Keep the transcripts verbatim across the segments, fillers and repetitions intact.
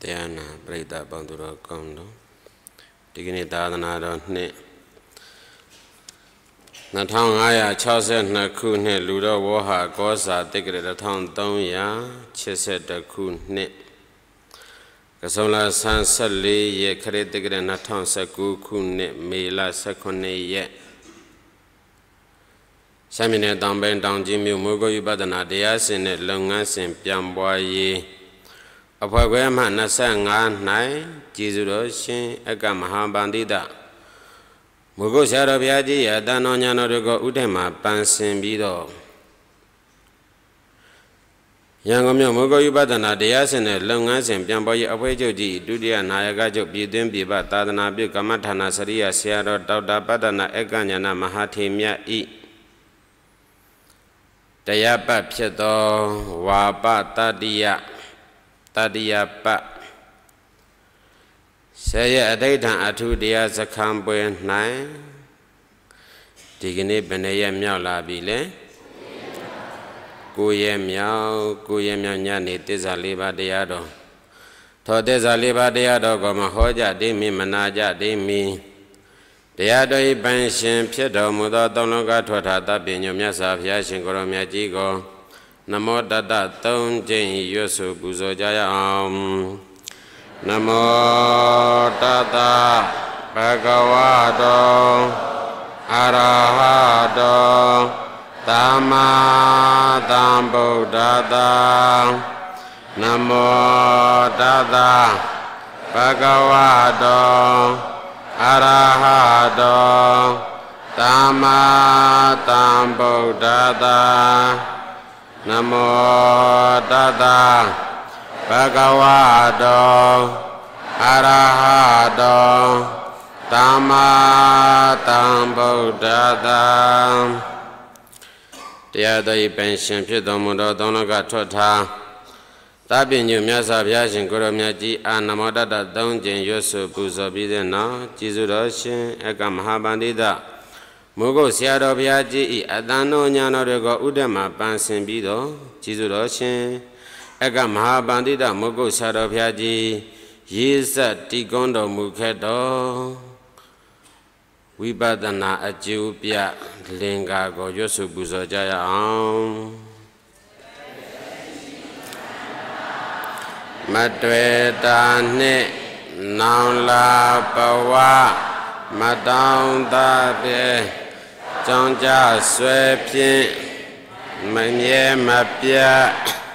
Diana Breda Bandura Kondo Digini Dadana Ne Natangaya Chase Nakune Luda Waha Gosa Digre Town Donya Chese Dakune Kasola San Sali Ye Kare Digre Natan Saku Kune Mela Sakone Ye Samine Damben Danjimi Mugo Yubadana Diasin Lungas in Piamboye Apagama Nasanga Nai Jizuro Shin Agamaha Bandida Mugo Sarabiaji Adano Yanorigo Udema Pansin Bido Yangomyo Mugo Yubadana Diasin Lungas in Piamboye Awajoji Dudia Nayagajo Bidin Biba Tadana Bikamatana Saria Sierra Dauda Badana Eganyana Mahatimia E Dayapa Piedo Waba Tadia Tadia Pa Saya Adaitan Atu Dia Zakambwe Nai Digini Benaya Miao Labile Kuye Miao Kuye Miao Nyani Tizaliba Diado Todezaliba Diado Goma Hoja Dimi Manaja Dimi Diado Ibanshin Piedo Muda Donoga Totata Binyo Miasa Fiashin Goromia Jigo Namo Dada Ton Jin Yosu Buzo Jaya Om Namo Dada Bhagavado Arahado Dhamma Dhambuddhada Namo Dada Bhagavado Arahado Dhamma Dhambuddhada Namo Dada Bhagavado Arahado Dhamma Dhambuddhada Tiyadai Penshin Pidomudo Donaga Tota Tabinyu Myasa Vyashin Kuromyaji Anamo Dada Donjin Yosu Buzo Bidena Jizuroshin Eka Mahabandida Mugo Siado Biaji Adano Nyanorego Udema Pansin Bido Jizuroshin Eka Mahabandida Mugo Siado Biaji Yisa Tigondo Mukedo Wibadana Ajubia Linga Go Yosu Buzo Jaya Om Madweda Ne Naula Bawa Madang Dabe Jangja Sui Pin Manye Mapia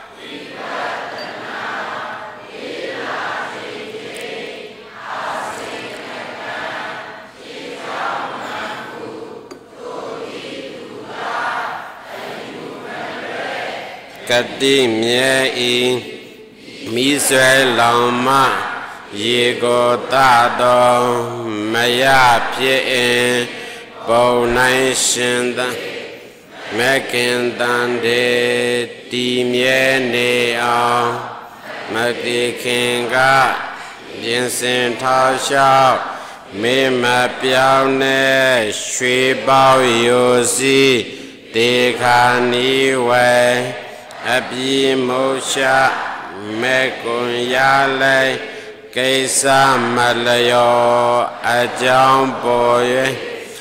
Kati Mye I Miswe Lama Yego Tado Maya Pie Bo Nai Shinda Mekin Dande Di Mye Ne Ao Mati Kinga Jinsin Tao Xiao Me Ma Piao Ne Shui Bao Yu Si Di Ka Ni Wei Abi Mosha Mekun Yale Kaisa Malayo Ajang Boye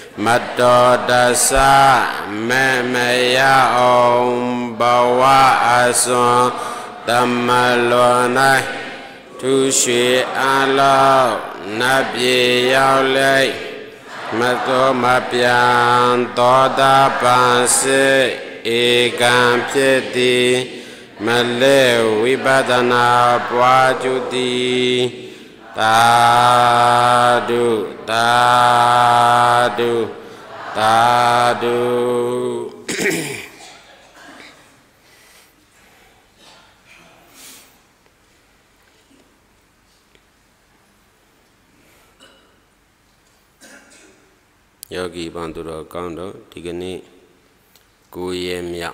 Matodasa Memeya Om Bawa Ason Damalona Tushi Alo Nabi Yaule Mato Mapian Toda Panse Egan Piedi Male Wibadana Pwajudi Tadu Tadu Tadu Yogi Bandura Kondo Tigani Kuye Mya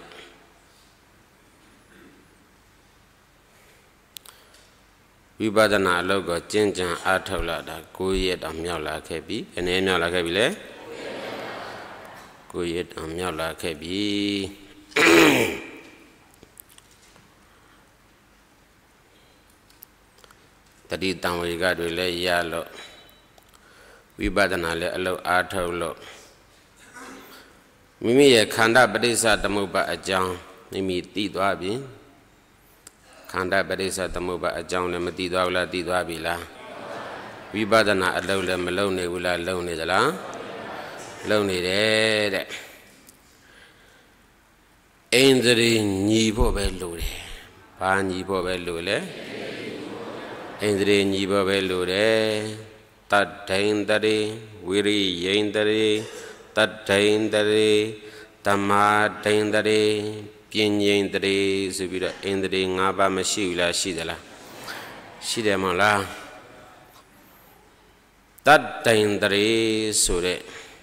Vibadana Logo Jinjan Atola da Kuye Damyola Kebi and Enyola Kebile Kuye Damyola Kebi တိတံဝေကတွေလည်းရလို့ဝိပဿနာလည်းအလုပ်အားထုတ်လို့မိမိရဲ့ခန္ဓာပရိစ္ဆသမုပ္ပါအကြောင်းမိမိသိသွားပြီခန္ဓာပရိစ္ဆသမုပ္ပါအကြောင်းလည်းမသိသွားဘူးလားသိသွားပြီလားဝိပဿနာအလုပ်လည်းမလုပ်နေဘူးလားလုပ်နေသလားလုပ်နေတယ်တဲ့ဣန္ဒြေညီဖို့ပဲလိုတယ်ဘာညီဖို့ပဲလိုလဲဣန္ဒြေညီဖို့ပဲလိုတယ်တတ္ထိန္ဒြေဝိရိယိန္ဒြေတတ္ထိန္ဒြေဓမ္မာထိန္ဒြေပညိန္ဒြေဆိုပြီးတော့ဣန္ဒြေ၅ပါးမရှိဘူးလားရှိသလားရှိတယ်မဟုတ်လားတတ္ထိန္ဒြေဆိုတဲ့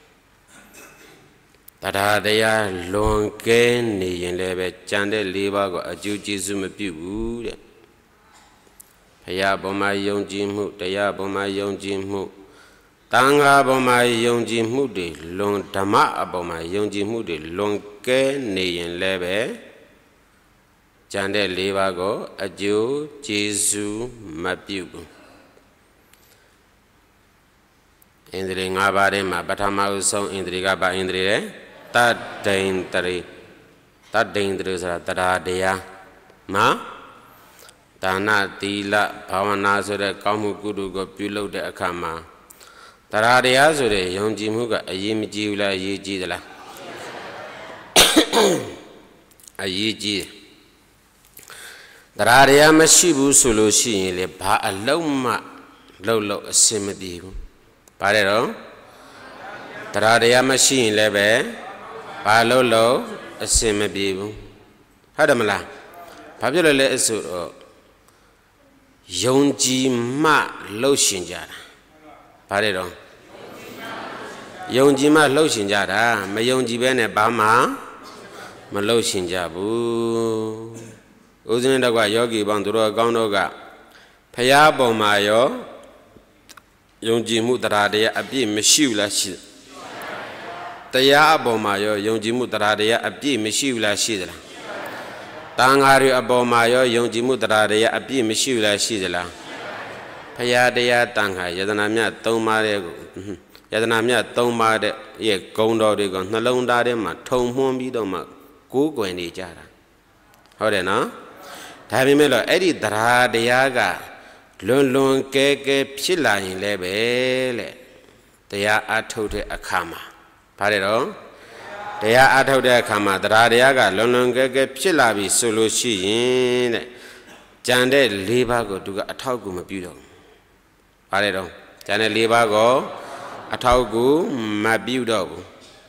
တရားတရားလွန်ကဲနေရင်လည်းပဲကြံတဲ့၄ပါးကိုအကျိုးကျေးဇူးမပြုဘူးတဲ့ဘုရားပေါ်မှာယုံကြည်မှုတရားပေါ်မှာယုံကြည်မှုတန်ခါပေါ်မှာယုံကြည်မှုတွေလွန်ဓမ္မအပေါ်မှာယုံကြည်မှုတွေလွန်ကဲနေရင်လည်းပဲကြံတဲ့၄ပါးကိုအကျိုးကျေးဇူးမပြုဘူးဣန္ဒြေ၅ပါးထဲမှာပထမဦးဆုံးဣန္ဒြေကဘာဣန္ဒြေလဲတတ္ထိန္ဒြေတတ္ထိန္ဒြေဆိုတာတရားတရားနော်ဒါနသီလဘာဝနာဆိုတဲ့ကောင်းမှုကုသိုလ်ကိုပြုလုပ်တဲ့အခါမှာတရားတရားဆိုတဲ့ယုံကြည်မှုကအရေးမကြီးဘူးလားအရေးကြီးသလားအရေးကြီးတရားတရားမရှိဘူးဆိုလို့ရှိရင်လေဘာအလုံးမှလှုပ်လို့အစင်မပြေဘူးဘာလဲတော့တရားတရားမရှိရင်လည်းပဲဘာလို့လို့အစင်မပြေဘူးဟုတ်တယ်မလားဘာဖြစ်လို့လဲအဆိုတော့ယုံကြည်မှလှုပ်ရှင်ကြတာဘာလဲတော့ယုံကြည်မှလှုပ်ရှင်ကြတာမယုံကြည်ဘဲနဲ့ဘာမှမလှုပ်ရှင်ကြဘူးဦးဇင်းတို့ကယောဂီပေါင်းသူတို့အကောင်းတို့ကဖရာပေါ်မှာရောယုံကြည်မှုတရားတရားအပြည့်မရှိဘူးလားရှိတရားအပေါ်မှာရောယုံကြည်မှုတရားတရားအပြည့်မရှိဘူးလားရှိသလားတန်ဃာတွေအပေါ်မှာရောယုံကြည်မှုတရားတရားအပြည့်မရှိဘူးလားရှိသလားဖရာတရားတန်ဃာယတနာမြတ်၃ပါးတဲ့ယတနာမြတ်၃ပါးတဲ့ရဲ့ဂုဏ်တော်တွေကိုနှလုံးသားထဲမှာထုံမှန်းပြီးတော့မှကိုးကွယ်နေကြတာဟုတ်တယ်နော်ဒါပေမဲ့လို့အဲ့ဒီတရားတရားကလွန်လွန်ကဲကဲဖြစ်လာရင်လည်းပဲလေတရားအထုတ်တဲ့အခါမှာဘာလဲတော့တရားအထုတ်တဲ့အခါမှာတရားတရားကလွန်လွန်ကဲကဲဖြစ်လာပြီဆိုလို့ရှိရင်တဲ့ကြံတဲ့၄ပါးကိုသူကအထောက်အကူမပြုတော့ဘူးဘာလဲတော့ကြံတဲ့၄ပါးကိုအထောက်အကူမပြုတော့ဘူး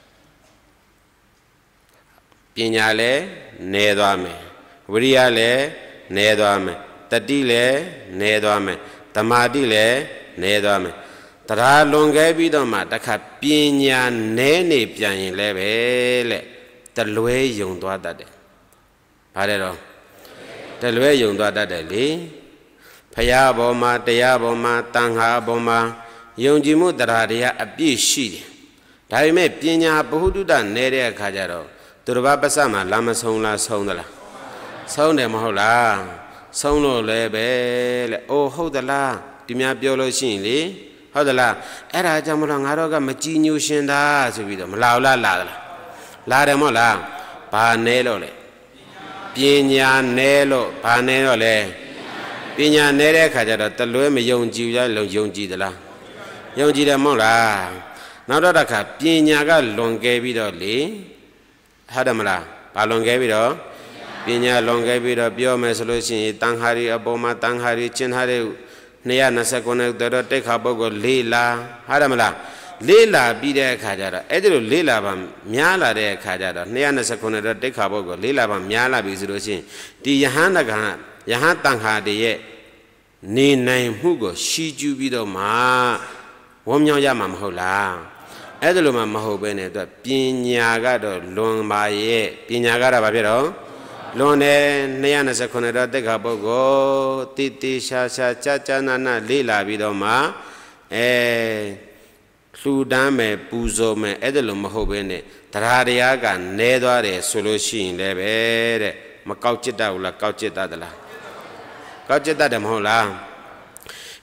ပညာလည်းနေသွားမယ်ဝိရိယလည်းနေသွားမယ်တတိလည်းနေသွားမယ်သမာဓိလည်းနေသွားမယ်တရားလွန်ခဲ့ပြီးတော့မှတခါပညာနဲနေပြန်ရင်လည်းပဲလေတလွဲယုံသွားတတ်တယ်ဘာလဲတော့တလွဲယုံသွားတတ်တယ်လေဖရာဘောမှာတရားဘောမှာတန်ခါဘောမှာယုံကြည်မှုတရားတရားအပြည့်ရှိတယ်ဒါပေမဲ့ပညာဘ ഹു တုတနေတဲ့အခါကျတော့သူတစ်ပါးပတ်စမှာလာမဆုံးလားဆုံးသလားဆုံးတယ်မဟုတ်လားဆုံးလို့လည်းပဲလေအိုးဟုတ်သလားဒီများပြောလို့ရှိရင်လေဟုတ်သလားအဲ့ဒါကြောင့်မလို့ငါတို့ကမကြည်ညိုရှင်တာဆိုပြီးတော့မလာဘူးလားလာသလားလာတယ်မဟုတ်လားဘာနဲလို့လဲပညာနဲလို့ဘာနဲတော့လဲပညာနဲတဲ့အခါကျတော့တလွဲမယုံကြည်ရလုံယုံကြည်သလားယုံကြည်တယ်မဟုတ်လားနောက်တော့တစ်ခါပညာကလွန်ကဲပြီးတော့လေဟုတ်တယ်မလားဘာလွန်ကဲပြီးတော့ပညာလွန်ခဲ့ပြီးတော့ပြောမယ်ဆိုလို့ရှိရင်တန်ခါရီအပေါ်မှာတန်ခါရီကျင့်ထားတဲ့၂၂၉တော်တိတ်ခါပုဂ္ဂိုလ်လေးလာဟုတ်တယ်မလားလေးလာပြီးတဲ့အခါကျတော့အဲ့ဒီလိုလေးလာပါများလာတဲ့အခါကျတော့၂၂၉တော်တိတ်ခါပုဂ္ဂိုလ်လေးလာပါများလာပြီဆိုလို့ရှိရင်ဒီယဟန်တကယဟန်တန်ခါတည်းရဲ့နေနိုင်မှုကိုရှီကျူးပြီးတော့မှဝုံမြောက်ရမှာမဟုတ်လားအဲ့ဒါလိုမှမဟုတ်ဘဲနဲ့သူပညာကတော့လွန်ပါရဲ့ပညာကတော့ဘာဖြစ်တော့လွန်တယ်၂၂၉တော်တိတ်ခါပုဂ္ဂိုလ်တိတိရှာရှာကြာကြာနာနာလေးလာပြီးတော့မှအဲလှူဒန်းမယ်ပူဇော်မယ်အဲ့ဒါလိုမဟုတ်ဘဲနဲ့တရားတရားကနဲသွားတယ်ဆိုလို့ရှိရင်လည်းပဲတဲ့မကောက်จิตတတ်ဘူးလားကောက်จิตတတ်သလားကောက်จิตတတ်တယ်မဟုတ်လား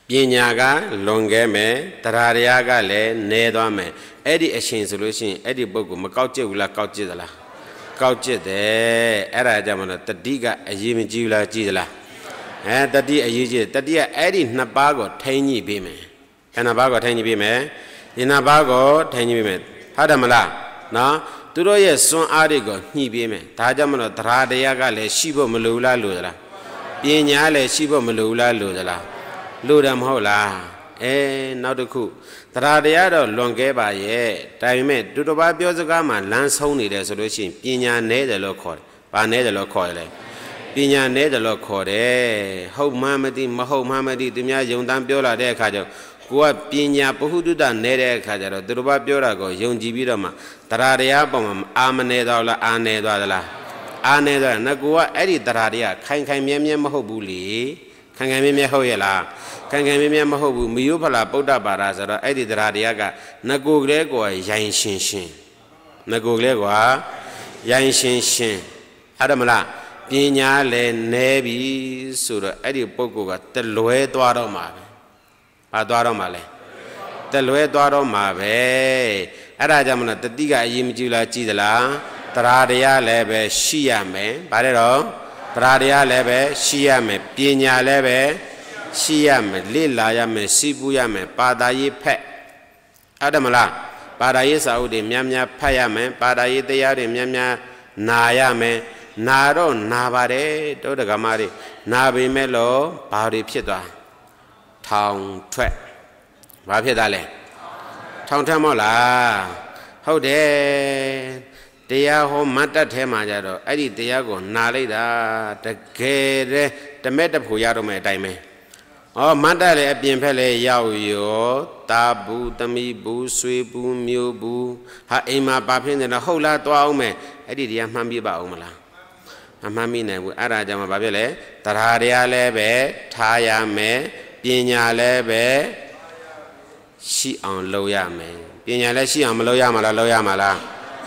ပညာကလွန်ကဲမယ်တရားတရားကလည်းနည်းသွားမယ်အဲ့ဒီအရှင်ဆိုလို့ရှိရင်အဲ့ဒီပုဂ္ဂိုလ်မကောက်ကျစ်ဘူးလားကောက်ကျစ်သလားကောက်ကျစ်တယ်အဲ့ဒါကြောင့်မလို့တတိကအရေးမကြီးဘူးလားကြီးသလားအဲတတိအရေးကြီးတတိကအဲ့ဒီနှစ်ပါးကိုထိန်းညှိပေးမယ်ခဏပါးကိုထိန်းညှိပေးမယ်ဒီနှစ်ပါးကိုထိန်းညှိပေးမယ်ဟုတ်တယ်မလားနော်သူတို့ရဲ့စွမ်းအားတွေကိုညှိပေးမယ်ဒါကြောင့်မလို့တရားတရားကလည်းရှိဖို့မလိုလားလို့သလားပညာလည်းရှိဖို့မလိုလားလို့သလားလို့တယ်မဟုတ်လားအဲနောက်တစ်ခုသရတရားတော့လွန်ကဲပါရဲ့ဒါပေမဲ့တူတပါးပြောစကားမှာလမ်းဆုံးနေတယ်ဆိုလို့ရှိရင်ပညာနည်းတယ်လို့ခေါ်တယ်။ဘာနည်းတယ်လို့ခေါ်ရလဲ။ပညာနည်းတယ်လို့ခေါ်တယ်။ဟုတ်မှန်းမသိမဟုတ်မှန်းမသိသူများယုံတန်းပြောလာတဲ့အခါကျတော့ကိုကပညာပဟုတုတနည်းတဲ့အခါကျတော့တူတပါးပြောတာကိုယုံကြည်ပြီးတော့မှသရတရားပုံမှာအာမနေတော့လားအာနေသွားသလားအာနေသွားတယ်။ကိုကအဲ့ဒီသရတရားခိုင်ခိုင်မြဲမြဲမဟုတ်ဘူးလေ။ခိုင်ခိုင်မြဲမြဲဟုတ်ရဲ့လား။ခိုင်ခိုင်မြဲမြဲမဟုတ်ဘူးမယုဖလာပုဒ္ဓပါရဆိုတော့အဲ့ဒီတရားတရားကငကိုကလေးကိုရိုင်းရှင်းရှင်းငကိုကလေးကိုရိုင်းရှင်းရှင်းအဲ့ဒါမလားပညာလည်းနည်းပြီဆိုတော့အဲ့ဒီပုဂ္ဂိုလ်ကတလွဲသွားတော့မှာပဲဘာသွားတော့မှာလဲတလွဲသွားတော့မှာပဲအဲ့ဒါကြောင့်မလို့တတိကအရေးမကြီးလားကြည်သလားတရားတရားလည်းပဲရှိရမယ်ဗါတဲ့တော့တရားတရားလည်းပဲရှိရမယ်ပညာလည်းပဲရှိရမယ်လေ့လာရမယ်စီးပူးရမယ်ပါတာရေးဖက်အဲ့ဒါမလားပါတာရေးစာအုပ်တွေများများဖတ်ရမယ်ပါတာရေးတရားတွေများများနာရမယ်နာတော့နာပါတယ်တောတက္ကမတွေနာပေမဲ့လို့ဘာတွေဖြစ်သွားထောင်ထွက်ဘာဖြစ်သွားလဲထောင်ထွက်မဟုတ်လားဟုတ်တယ်တရားဟောမတ်တက်ထဲမှာကြတော့အဲ့ဒီတရားကိုနာလိုက်တာတကယ်တည်းတမဲ့တဖို့ရတော့မယ်အတိုင်းပဲဩမတ်တက်လည်းအပြင်ဖက်လည်းရောက်ရောတာဘူးတမိဘူးဆွေဘူးမျိုးဘူးဟာအိမ်မှာပါဖြစ်နေတာဟုတ်လားတွားအောင်မယ်အဲ့ဒီတရားမှန်ပြပါအောင်မလားမမှန်မိနိုင်ဘူးအဲ့ဒါကြောင့်ဘာဖြစ်လဲတရားတရားလည်းပဲထားရမယ်ပညာလည်းပဲရှိအောင်လုပ်ရမယ်ပညာလည်းရှိအောင်မလုပ်ရမှာလားလုပ်ရမှာလား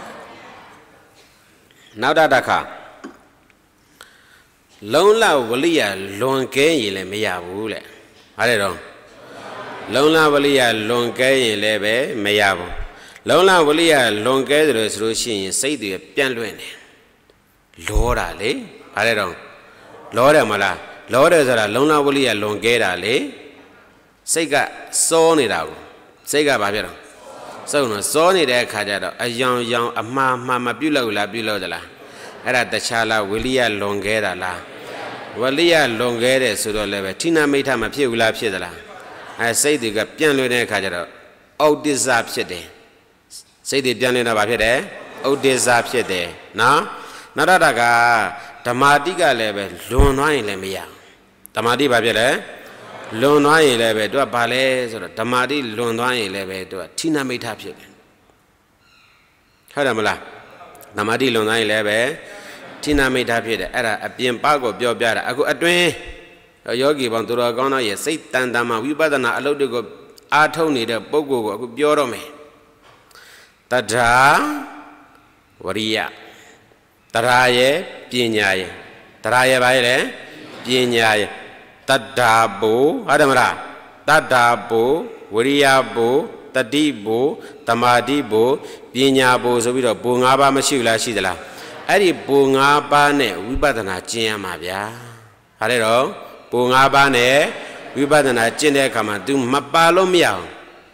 နောက်တစ်ခါလုံလဝလိယလွန်ကဲရင်လည်းမရဘူးလေဟာလေတော့လုံလဝလိယလွန်ကဲရင်လည်းပဲမရဘူးလုံလဝလိယလွန်ကဲတယ်လို့ဆိုလို့ရှိရင်စိတ်တွေပြန့်လွင့်တယ်လောတာလေဟာလေတော့လောတယ်မလားလောတယ်ဆိုတာလုံလဝလိယလွန်ကဲတာလေစိတ်ကစောနေတာကိုစိတ်ကဘာဖြစ်တော့စုံတော့စောနေတဲ့အခါကျတော့အယောင်ယောင်အမှားမှားမပြုတ်လို့လားပြုတ်လို့သလားအဲ့ဒါတခြားလားဝိလိယလွန်ကဲတာလားဝလိယလွန်ကဲတယ်ဆိုတော့လည်းပဲဌိနမိဋ္ဌမဖြစ်ဘူးလားဖြစ်သလားအဲစိတ်တွေကပြန့်လွင့်တဲ့အခါကျတော့ဩဒ္ဒစ္စဖြစ်တယ်စိတ်တွေပြန့်လွင့်တော့ဘာဖြစ်တယ်ဩဒ္ဒစ္စဖြစ်တယ်နော်နောက်တော့ကဓမ္မတိကလည်းပဲလွန်သွားရင်လည်းမရဓမ္မတိဘာဖြစ်လဲလွန်သွားရင်လည်းပဲသူကဘာလဲဆိုတော့ဓမ္မတိလွန်သွားရင်လည်းပဲသူကဌိနမိဋ္ဌဖြစ်တယ်ဟုတ်တယ်မလားဓမ္မတိလွန်သွားရင်လည်းပဲဌိနမိဋ္ဌဖြစ်တယ်အဲ့ဒါအပြင်ပကိုပြောပြတာအခုအတွင်းယောဂီပေါင်းသူတော်ကောင်းတို့ရဲ့စိတ်တန်တန်မှာဝိပဿနာအလုပ်တွေကိုအားထုတ်နေတဲ့ပုဂ္ဂိုလ်ကိုအခုပြောတော့မယ်တထာဝရိယတရားရဲ့ပညာရဲ့တရားရဲ့ဘာရဲ့လဲပညာရဲ့တတ္တာဘူဟုတ်တယ်မလားတတ္တာဘူဝရိယဘူတတိဘူတမာတိဘူပညာဘူဆိုပြီးတော့ဘူ၅ပါးမရှိဘူးလားရှိသလားအဲ့ဒီဘူ၅ပါးနဲ့ဝိပဿနာကျင့်ရမှာဗျာဟာလေတော့ဘူ၅ပါးနဲ့ဝိပဿနာကျင့်တဲ့အခါမှာ तू မပါလို့မရဘူး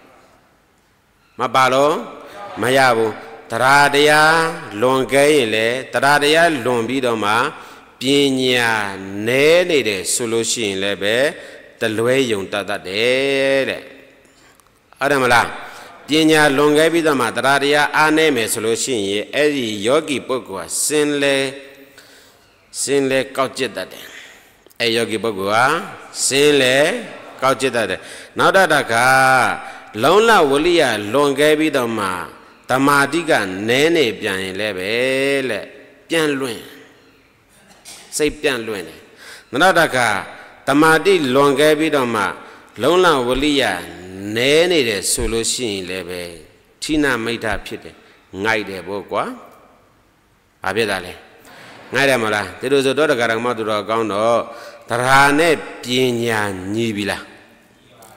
မပါလို့မရဘူးတရားတရားလွန်ကဲရင်လေတရားတရားလွန်ပြီးတော့မှပညာနည်းနေတယ်ဆိုလို့ရှိရင်လည်းပဲတလွဲယုံတတ်တတ်တယ်တဲ့ဟုတ်တယ်မလားပညာလွန်ခဲ့ပြီးတော့မှတရားတရားအားနည်းမယ်ဆိုလို့ရှိရင်အဲ့ဒီယောဂီပုဂ္ဂိုလ်ကစင်လေစင်လေကောက်ကျစ်တတ်တယ်အဲ့ယောဂီပုဂ္ဂိုလ်ကစင်လေကောက်ကျစ်တတ်တယ်နောက်တစ်ခါလုံလဝလိယလွန်ခဲ့ပြီးတော့မှဓမ္မာတိကနည်းနေပြန်ရင်လည်းပဲလက်ပြန်လွင့်စိတ်ပြန့်လွင့်တယ်နောက်တစ်ခါတမာတိလွန်ခဲ့ပြီးတော့မှလုံလဝလိယနဲနေတယ်ဆိုလို့ရှိရင်လည်းပဲဌိနမိဋ္ဌဖြစ်တယ်ငိုက်တယ်ပေါ့ကွာဘာဖြစ်တာလဲငိုက်တယ်မလားဒီလိုဆိုတော့တက္ကရာမသူတော်ကောင်းတော့တရားနဲ့ပညာညီပြီလား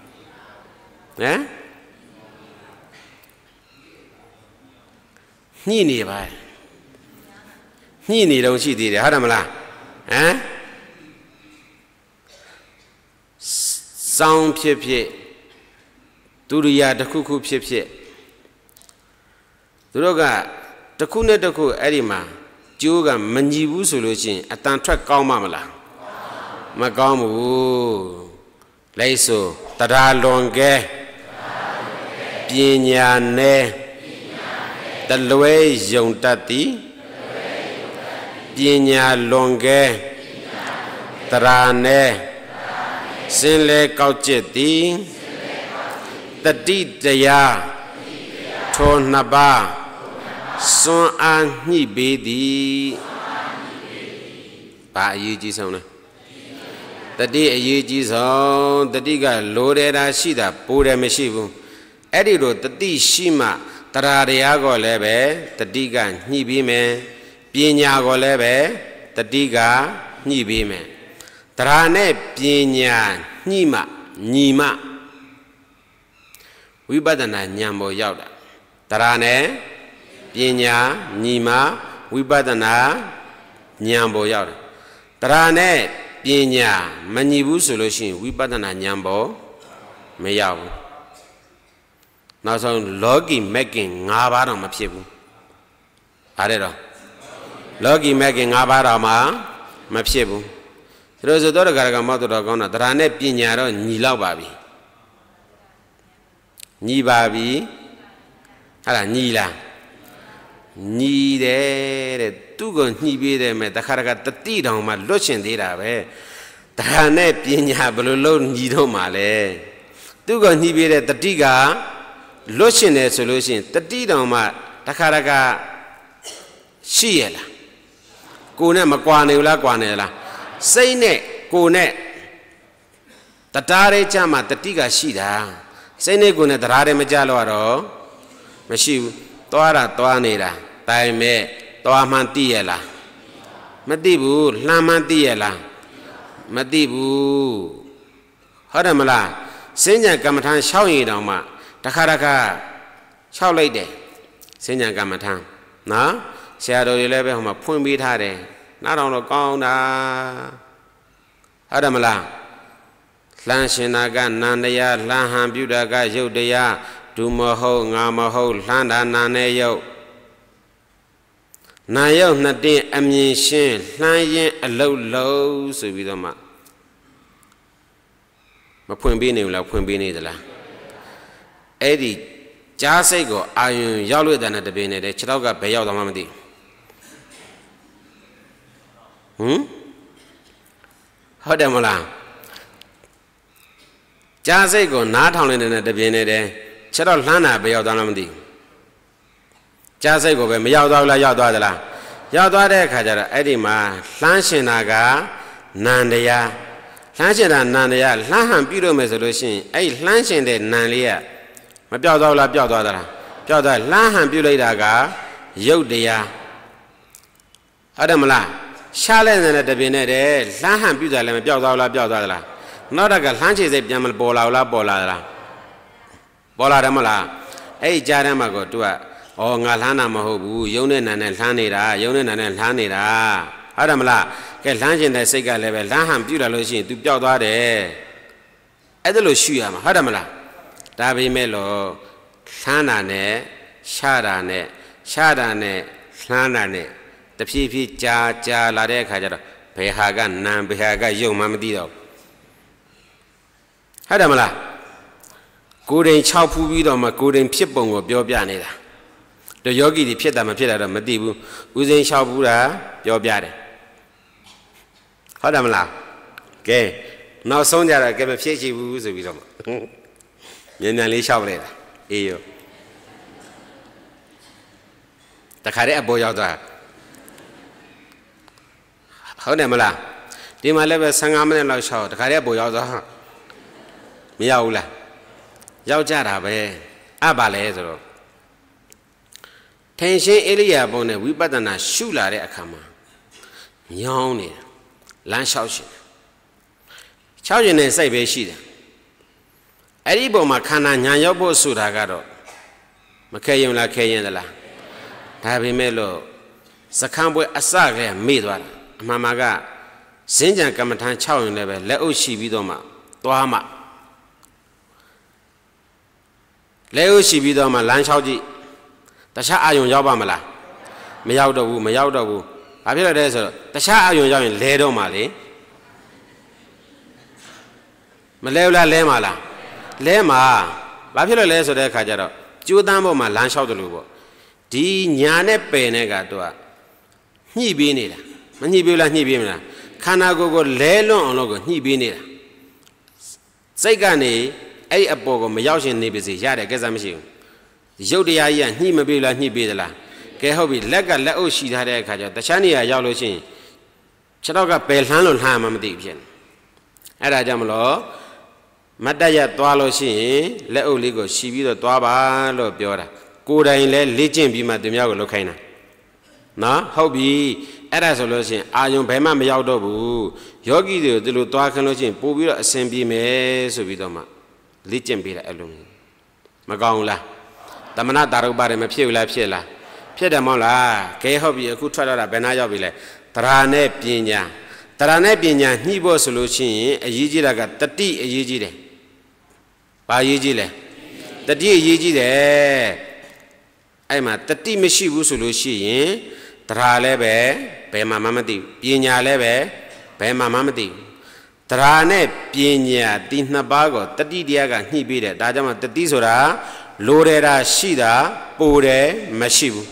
ဟမ်ညှိနေပါညှိနေတော့ရှိသေးတယ်ဟုတ်တယ်မလားဟမ်စောင်းဖြစ်ဖြစ်ဒုရိယာတစ်ခုခုဖြစ်ဖြစ်သူတို့ကတစ်ခုနဲ့တစ်ခုအဲ့ဒီမှာကျိုးကမညီဘူးဆိုလို့ရှိရင်အတန်ထွက်ကောင်းမှာမလားမကောင်းဘူးလိုက်ဆိုတရားလွန်ကဲပညာနဲ့တလွဲယုံတတ်သည်ပညာလွန်ကဲတရားနဲ့စင်လေကောက်ကျစ်သည်တတိတရားထိုနှစ်ပါးစွမ်းအားညှိပေးသည်ဘာအရေးကြီးဆုံးလဲတတိအရေးကြီးဆုံးတတိကလိုတယ်တာရှိတာပိုတယ်မရှိဘူးအဲ့ဒီလိုတတိရှိမှတရားတရားကိုလည်းပဲတတိကညှိပေးမယ်ပညာကိုလည်းပဲတတိကညှိပေးမယ်တရားနဲ့ပညာညှိမှညီမှဝိပဿနာဉာဏ်ပေါ်ရောက်တာတရားနဲ့ပညာညီမှဝိပဿနာဉာဏ်ပေါ်ရောက်တယ်တရားနဲ့ပညာမညီဘူးဆိုလို့ရှိရင်ဝိပဿနာဉာဏ်ပေါ်မရောက်ဘူးနောက်ဆုံးလောကီမက်ကင်၅ပါးတော့မဖြစ်ဘူးအားရတော့လောကီမက်ကင်၅ပါးတော့မှမဖြစ်ဘူးဒါလို့ဆိုတော့ကရကမောက်တော့ကောင်းတာတရားနဲ့ပညာတော့ညီလောက်ပါပြီညီပါပြီဟာလားညီလားညီတယ်တဲ့သူ့ကိုညှိပေးတယ်မဲ့တခါတခါတတိတောင်မှလွတ်ရှင်သေးတာပဲတရားနဲ့ပညာဘယ်လိုလုပ်ညီတော့မှလဲသူ့ကိုညှိပေးတဲ့တတိကလွတ်ရှင်တယ်ဆိုလို့ရှိရင်တတိတောင်မှတခါတခါရှိရလားကိုနဲ့မကွာနေဘူးလားကွာနေလားစိတ်နဲ့ကိုနဲ့တရားရဲကြမှာတတိကရှိတာစိတ်နဲ့ကိုနဲ့တရားရဲမကြလို့တော့မရှိဘူးသွားတာသွားနေတာတိုင်မဲ့သွားမှန်းသိရလားမသိဘူးလှမ်းမှန်းသိရလားမသိဘူးဟုတ်တယ်မလားစဉ္ညာကမ္မထာရှောက်ရည်တောင်မှတခါတခါရှောက်လိုက်တယ်စဉ္ညာကမ္မထာနော်ဆရာတော်တွေလည်းပဲဟိုမှာဖွင့်ပေးထားတယ်နားတော်တော့ကောင်းတာဟုတ်တယ်မလားလှမ်းရှင်တာကနန္တရားလှမ်းဟန်ပြုတာကရုပ်တရားဒုမဟုတ်ငါမဟုတ်လှမ်းတာနာနဲ့ရုပ်နာရုပ်နှစ်တင်းအမြင်ရှင်းလှမ်းရင်အလုတ်လုံးဆိုပြီးတော့မှမဖွင့်ပေးနေဘူးလားဖွင့်ပေးနေသလားအဲ့ဒီကြားစိတ်ကိုအာယုံရောက်လို့တဲ့တပင်းနဲ့ခြေထောက်ကဘယ်ရောက်သွားမှမသိဟမ်ဟုတ်တယ်မလားကြားစိတ်ကိုနားထောင်နေတဲ့တပင်းနဲ့ခြေထောက်လှမ်းတာဘယ်ရောက်သွားမှမသိကြားစိတ်ကိုပဲမရောက်သွားဘူးလားရောက်သွားသလားရောက်သွားတဲ့အခါကျတော့အဲ့ဒီမှာလှမ်းရှင်တာကနန္တရားလှမ်းရှင်တာနန္တရားလှမ်းဟန်ပြုလို့မယ်ဆိုလို့ရှိရင်အဲ့လှမ်းရှင်တဲ့နံလေးကမပြောက်သွားဘူးလားပြောက်သွားသလားပြောက်သွားလှမ်းဟန်ပြုလိုက်တာကရုပ်တရားဟုတ်တယ်မလားရှားလဲနေတဲ့တပင်နဲ့တည်းလှမ်းဟန်ပြုတာလည်းမပြောက်သွားဘူးလားပြောက်သွားသလားနောက်တော့ကလှမ်းချေစိတ်ပြန်မပေါ်လာဘူးလားပေါ်လာသလားပေါ်လာတယ်မလားအဲ့ဒီကြားထဲမှာကို तू ကဩငါလှမ်းတာမဟုတ်ဘူးယုံနဲ့နာနဲ့လှမ်းနေတာယုံနဲ့နာနဲ့လှမ်းနေတာဟုတ်တယ်မလားကဲလှမ်းခြင်းတဲ့စိတ်ကလည်းပဲလှမ်းဟန်ပြုလာလို့ရှိရင် तू ပျောက်သွားတယ်အဲ့ဒါလို့ရှုရမှာဟုတ်တယ်မလားဒါပေမဲ့လို့လှမ်းတာနဲ့ရှားတာနဲ့ရှားတာနဲ့လှမ်းတာနဲ့တဖြည်းဖြည်းကြာကြာလာတဲ့အခါကျတော့ဘယ်ဟာကနံဘယ်ဟာကယုံမှမသိတော့ဟုတ်တယ်မလားကိုယ်တိုင်၆ဖူးပြီးတော့မှကိုယ်တိုင်ဖြစ်ပုံကိုပြောပြနေတာတို့ယောဂီတွေဖြစ်တာမဖြစ်တာတော့မသိဘူးဥစဉ်၆ဖူးတာပြောပြတယ်ဟုတ်တယ်မလားကဲနောက်ဆုံးကြတော့ကဲမဖြစ်ချင်ဘူးဆိုပြီးတော့မြန်မြန်လေးလျှောက်လိုက်တာအေးရောတခါတည်းအပေါ်ရောက်သွားဟုတ်တယ်မလားဒီမှာလည်းပဲဆယ်ငါးမိနစ်လောက်လျှောက်တခါတည်းအပေါ်ရောက်သွားမရဘူးလားရောက်ကြတာပဲအပါလဲဆိုတော့ထင်ရှင်းဧရိယာပုံနဲ့ဝိပဿနာရှုလာတဲ့အခါမှာညောင်းနေတာလမ်းလျှောက်ရှင်လျှောက်ရှင်တဲ့စိတ်ပဲရှိတယ် Eri boma khana nyanyo bo sudagaro. Makayum la kayin la. Tabi melo sakambwe asage midwala. Mamaga Sinjan Kamatan Chow in level, Leo Shibidoma, Tohama Leo Shibidoma, Lanchauji, Tasha Ayun Yabamala, Mayaudawu, Mayaudawu, Abila Desert, Tasha Ayun in Ledo Mali Maleula Lemala, Lema, Babila Leso de Kajaro, Judamo, my Lanchaudalubo, Di Nyane Penega, He be neither. Manibula Nibina, Kanago Lelo logo, he be near. Sagani, a abogo, Mayashin Nibisi, Yada Gazamshi. Jodia and he mabila Nibila. Kehobi, Lega Lao she had a kaja, the Shania Yaloshin. Chatoga Pelhano Ham Amadipian. Ada Jamalo, Madaya Tualoshin, Leo Ligo, Shibido Tuaba, Lo Biora. Kuda in Le Legend be Madamiago Locana. Na, Hobby. Era solution, Ayun Bema Mayaudobu, Yogi de Lutuakan, Pubio Assembly me subidoma, Lichen Bida Alum. Magaula, Tamana Darubare Mapula Piela, Piedamola, K Hobby, a good trader, Benayabile, Trane Pina, Trane Pina, Nibo solution, a Yijilaga, Tati, a Yijide. By Yijile. The dear Yijide. I'm a Tati Meshibu solution, Tralebe. Pema mamadi, Pina leve, Pema mamadi. Trane, Pina, Dinabago, Tati Diaga, Nibide, Dajama, Tatisora, Lorera, Shida, Pure, Mashibu.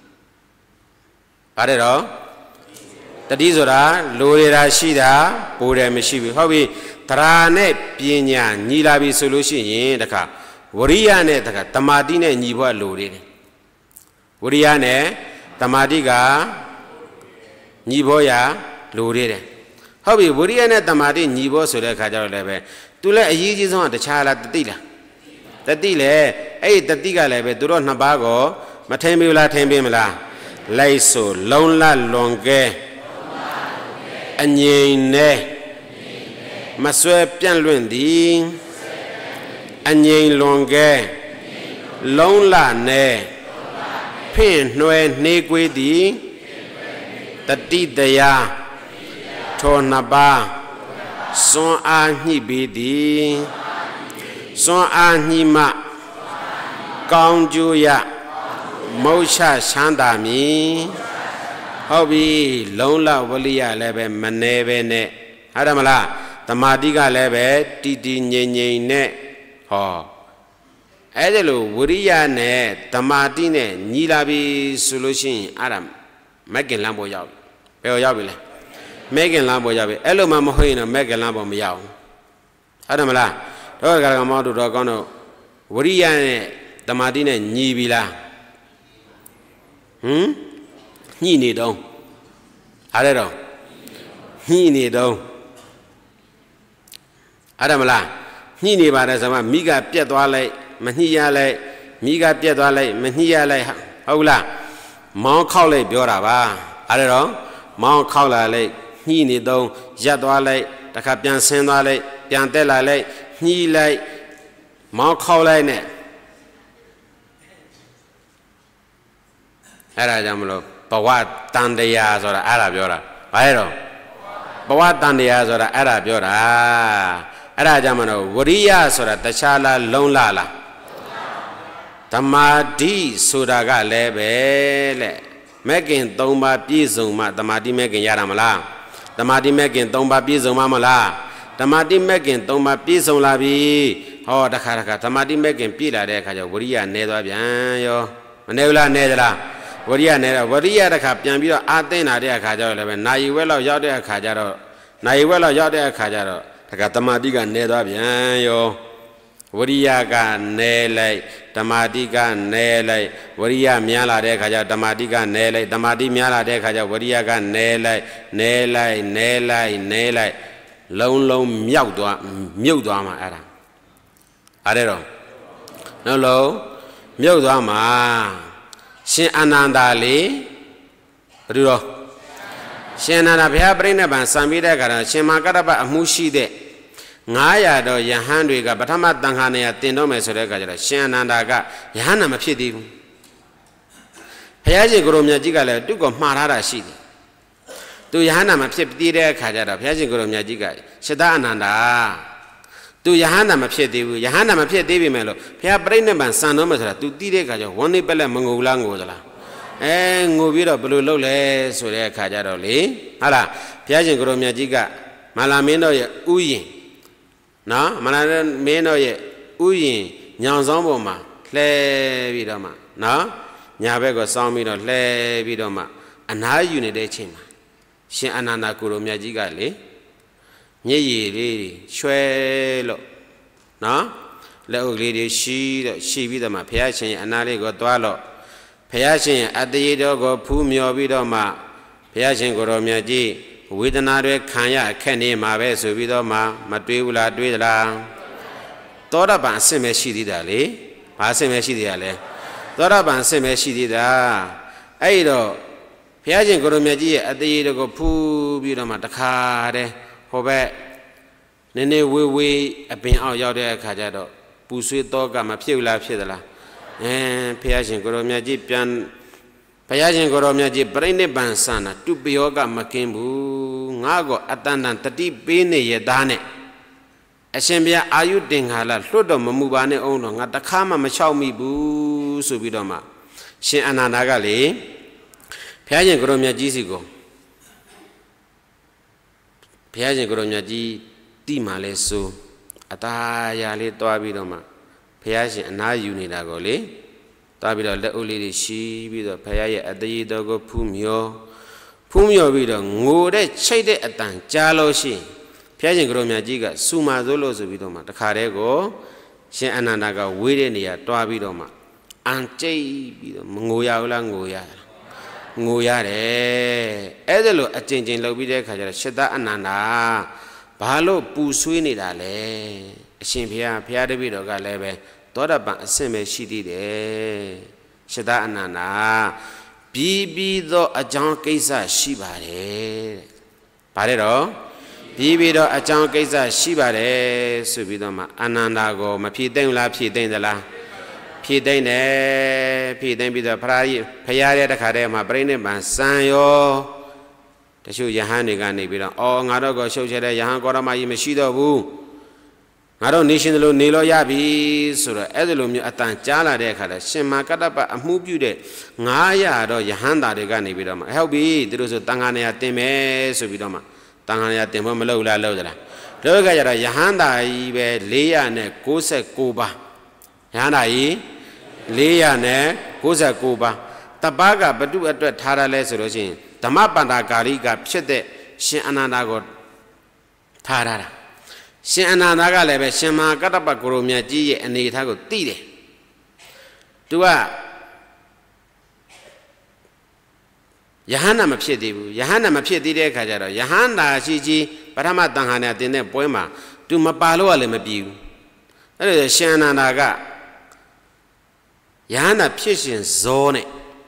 Adero Tatisora, Lorera, Shida, Pure, Mashibu. Hobby, Trane, Pina, Nilabi solution, the car. Wariane, the Tamadine, Niba loaded. Wariane, Tamadiga. Niboya, Luride. Hobby, Buriana Tamadi, Nibo, so the Kajar leve. To let a years on the child at the dealer. The dealer, eight the Diga leve, Duron Nabago, Matemula Tembimla, Laiso, Lonla Longe, Anyene, Maswe Pian Lundi, Anyen Longe, Lonla Ne, Pin Noe Neguidi. Tati daya, Tonaba, Son Anibidi, Son Anima, Gongjuya, Mosha Shandami, Hobby, Lonla Walia lebe, Manevene, Adamala, Tamadiga lebe, Titi Nye, Ho. Edelu, Wuria ne, Tamadine, Nilabi solution, Adam, Megan Lambo Yaw. Peo Yabile. Megan Lambo Yabi. Elo Mamohina, Megan Lambo Miao. Adamala. Dogamado Dogono. Wuria Tamadine, Nibila. Hm? He need on. Adero. He need on. Adamala. He need by the Miga Pietwale, Mahia, Miga Pietwale, Mahia, Hola. Mount Cowley Bioraba. Adero. Mount Cowley, he need on. Jadwale, the Capian Sandale, Piantella, he lay Mount Cowley. Era Jamlo. But what Tandeas or Arab Yora? I don't. But what Tandeas or Arab Yora? Era Jamano, Wurias or Tashala Lone Lala. Tamadi Sudaga Lebe. Megan Tomba Pizuma, Tamadi Megan Yaramala. Tamadi Megan Tomba Pizuma Mala. Tamadi Megan Tomba Pizum Labi. Oh, the Karaka, Tamadi Megan Pila de Kaja, Wuria Neda Bianyo. Manela Nedra. Waria Nera, Waria the Capian, Athena de Cajaro, Naiwella Yada Cajaro, Naiwella Yada Cajaro, Tacatamadiga Neda Bianyo, Waria Nele, Tamadiga Nele, Waria Miala de Caja, Tamadiga Nele, Tamadi Miala de Caja, Waria Nele, Nele, Nele, Nele, Lone Lone Miaudua, Miaudama Ada. Adero. No low, Miaudama. Shin Anandali Rudo Shin Anabia Brinaban, Samida, Shimakaraba, Mushi de ngaya do yahan dwe ka patama tangha ne ya tendo me so de ka jara Shin Ananda ka yahan na ma phit thi bu Phaya Shin Guru Myat Ji ka le tu ko ma tha da shi thi tu yahan na ma phit thi de kha ja da Phaya Shin Guru Myat Ji ka Siddha Ananda tu yahan na ma phit thi bu yahan na ma phit thi bi me lo Phaya Pariနိဗ္ဗာန်san do me so da tu ti de ka ja won ni pet le ma ngou la ngou da laအဲငိုပြီးတော့ဘယ်လိုလုပ်လဲဆိုတဲ့အခါကျတော့လေဟာလားဘုရားရှင်ကိုရောမြတ်ကြီးကမာလာမင်းတို့ရဲ့ဥယျင်နော်မာလာမင်းတို့ရဲ့ဥယျင်ညောင်ဆောင်ပေါ်မှာလှဲပြီးတော့မှနော်ညာဘက်ကိုစောင်းပြီးတော့လှဲပြီးတော့မှအနားယူနေတဲ့အချိန်မှာရှင်အနန္ဒကိုရောမြတ်ကြီးကလေမျက်ရည်လေးရွှဲလို့နော်လက်အုပ်လေးတွေရှိတော့ရှိပြီးတော့မှဘုရားရှင်ရဲ့အနားလေးကိုသွားလို့ဘုရားရှင်အတ္တရေတော်ကိုဖူးမြော်ပြီးတော့မှဘုရားရှင်ကိုရောမြတ်ကြီးဝေဒနာတွေခံရအခက်နေမှာပဲဆိုပြီးတော့မှမတွေးဘူးလားတွေးသလားသောတာပန်အဆင့်ပဲရှိသေးတာလေဘာအဆင့်ပဲရှိသေးတာလဲသောတာပန်အဆင့်ပဲရှိသေးတာအဲ့တော့ဘုရားရှင်ကိုရောမြတ်ကြီးရဲ့အတ္တရေတော်ကိုဖူးပြီးတော့မှတခါတည်းဟိုဘက်နည်းနည်းဝေးဝေးအပင်အောက်ရောက်တဲ့အခါကျတော့ပူဆွေးတော့ကမဖြစ်ဘူးလားဖြစ်သလားအဲဘုရားရှင်ကိုရောမြတ်ကြီးပြန်ဘုရားရှင်ကိုရောမြတ်ကြီးပြိဋိဘံဆန္ဒတုပယောကမကင်းဘူးငါ့ကိုအတန်တန်တတိပေးနေရသားနဲ့အရှင်ဘုရားအာယုတင်္ဂါလလွတ်တော်မမူပါနဲ့အောင်တော့ငါတခါမှမလျှောက်မိဘူးဆိုပြီးတော့မှရှင်အနန္ဒာကလေဘုရားရှင်ကိုရောမြတ်ကြီးစီကိုဘုရားရှင်ကိုရောမြတ်ကြီးတိမှလဲဆိုအတားရလေးတွားပြီးတော့မှဘုရားရှင်အနားယူနေတာကိုလေတွားပြီးတော့လက်အုပ်လေးတွေရှိပြီးတော့ဘုရားရဲ့အတ္တရေတော်ကိုဖူးမြော်ဖူးမြော်ပြီးတော့ငိုတဲ့ချိတ်တဲ့အတန်ကြားလို့ရှိရင်ဘုရားရှင်ကိုရောမြတ်ကြီးကစူမာစိုးလို့ဆိုပြီးတော့မှတခါတည်းကိုရှင်အနန္ဒာကဝေးတဲ့နေရာတွားပြီးတော့မှအန်ကျိတ်ပြီးတော့မငိုရဘူးလားငိုရငိုရတယ်အဲ့ဒါလို့အကျဉ်းချင်းလုပ်ပြီးတဲ့အခါကျတော့ရှစ်သားအနန္ဒာဘာလို့ပူဆွေးနေတာလဲအရှင်ဘုရားဘုရားတပည့်တော်ကလည်းပဲသောတာပန်အဆင့်ပဲရှိသေးတယ်ရှစ်သားအနန္ဒာပြီးပြီးသောအကြောင်းကိစ္စရှိပါတယ်တဲ့ဘာလဲတော့ပြီးပြီးတော့အကြောင်းကိစ္စရှိပါတယ်ဆိုပြီးတော့မှအနန္ဒာကိုမဖြေသိမ့်လားဖြေသိမ့်သလားဖြေသိမ့်တယ်ဖြေသိမ့်ပြီးတော့ဖရာကြီးဘုရားရဲ့တခါတည်းမှာပြိဋိဘံစံရောတချို့ယဟန်တွေကနေပြီးတော့အော်ငါတော့ကိုရှုပ်ချတဲ့ယဟန်ကောရမကြီးမရှိတော့ဘူးငါတို့နေရှင်တို့နေလို့ရပြီဆိုတော့အဲ့ဒီလိုမျိုးအတန်ကြားလာတဲ့အခါကျရှင်မာကတ္တပအမှုပြုတဲ့ငါးရာတော့ယဟန်သားတွေကနေပြီးတော့မှဟုတ်ပြီသူတို့ဆိုတန်ခါနေရတင်မယ်ဆိုပြီးတော့မှတန်ခါနေရတင်ဖို့မလုပ်လားလုပ်ကြလားတို့ကကြတော့ယဟန်သားကြီးပဲလေးရာကိုးဆယ်ကိုပါယဟန်သားကြီးလေးရာကိုးဆယ်ကိုပါတပားကဘတုအတွက်ထားရလဲဆိုလို့ရှိရင်ဓမ္မပန္တာကာရိကဖြစ်တဲ့ရှင်အနန္ဒာကိုထားရတာရှင်အနန္ဒာကလည်းပဲရှင်မဟာကတ္တပကိုရောမြတ်ကြီးရဲ့အနေအထားကိုသိတယ်သူကယဟန္တာမဖြစ်သေးဘူးယဟန္တာမဖြစ်သေးတဲ့အခါကျတော့ယဟန္တာရှိကြီးပထမတန်ခါနဲ့တင်တဲ့ပွဲမှာသူမပါလို့ကလည်းမပြီးဘူးအဲ့ဒါရှင်အနန္ဒာကယဟန္တာဖြစ်ရှင်ဇောနဲ့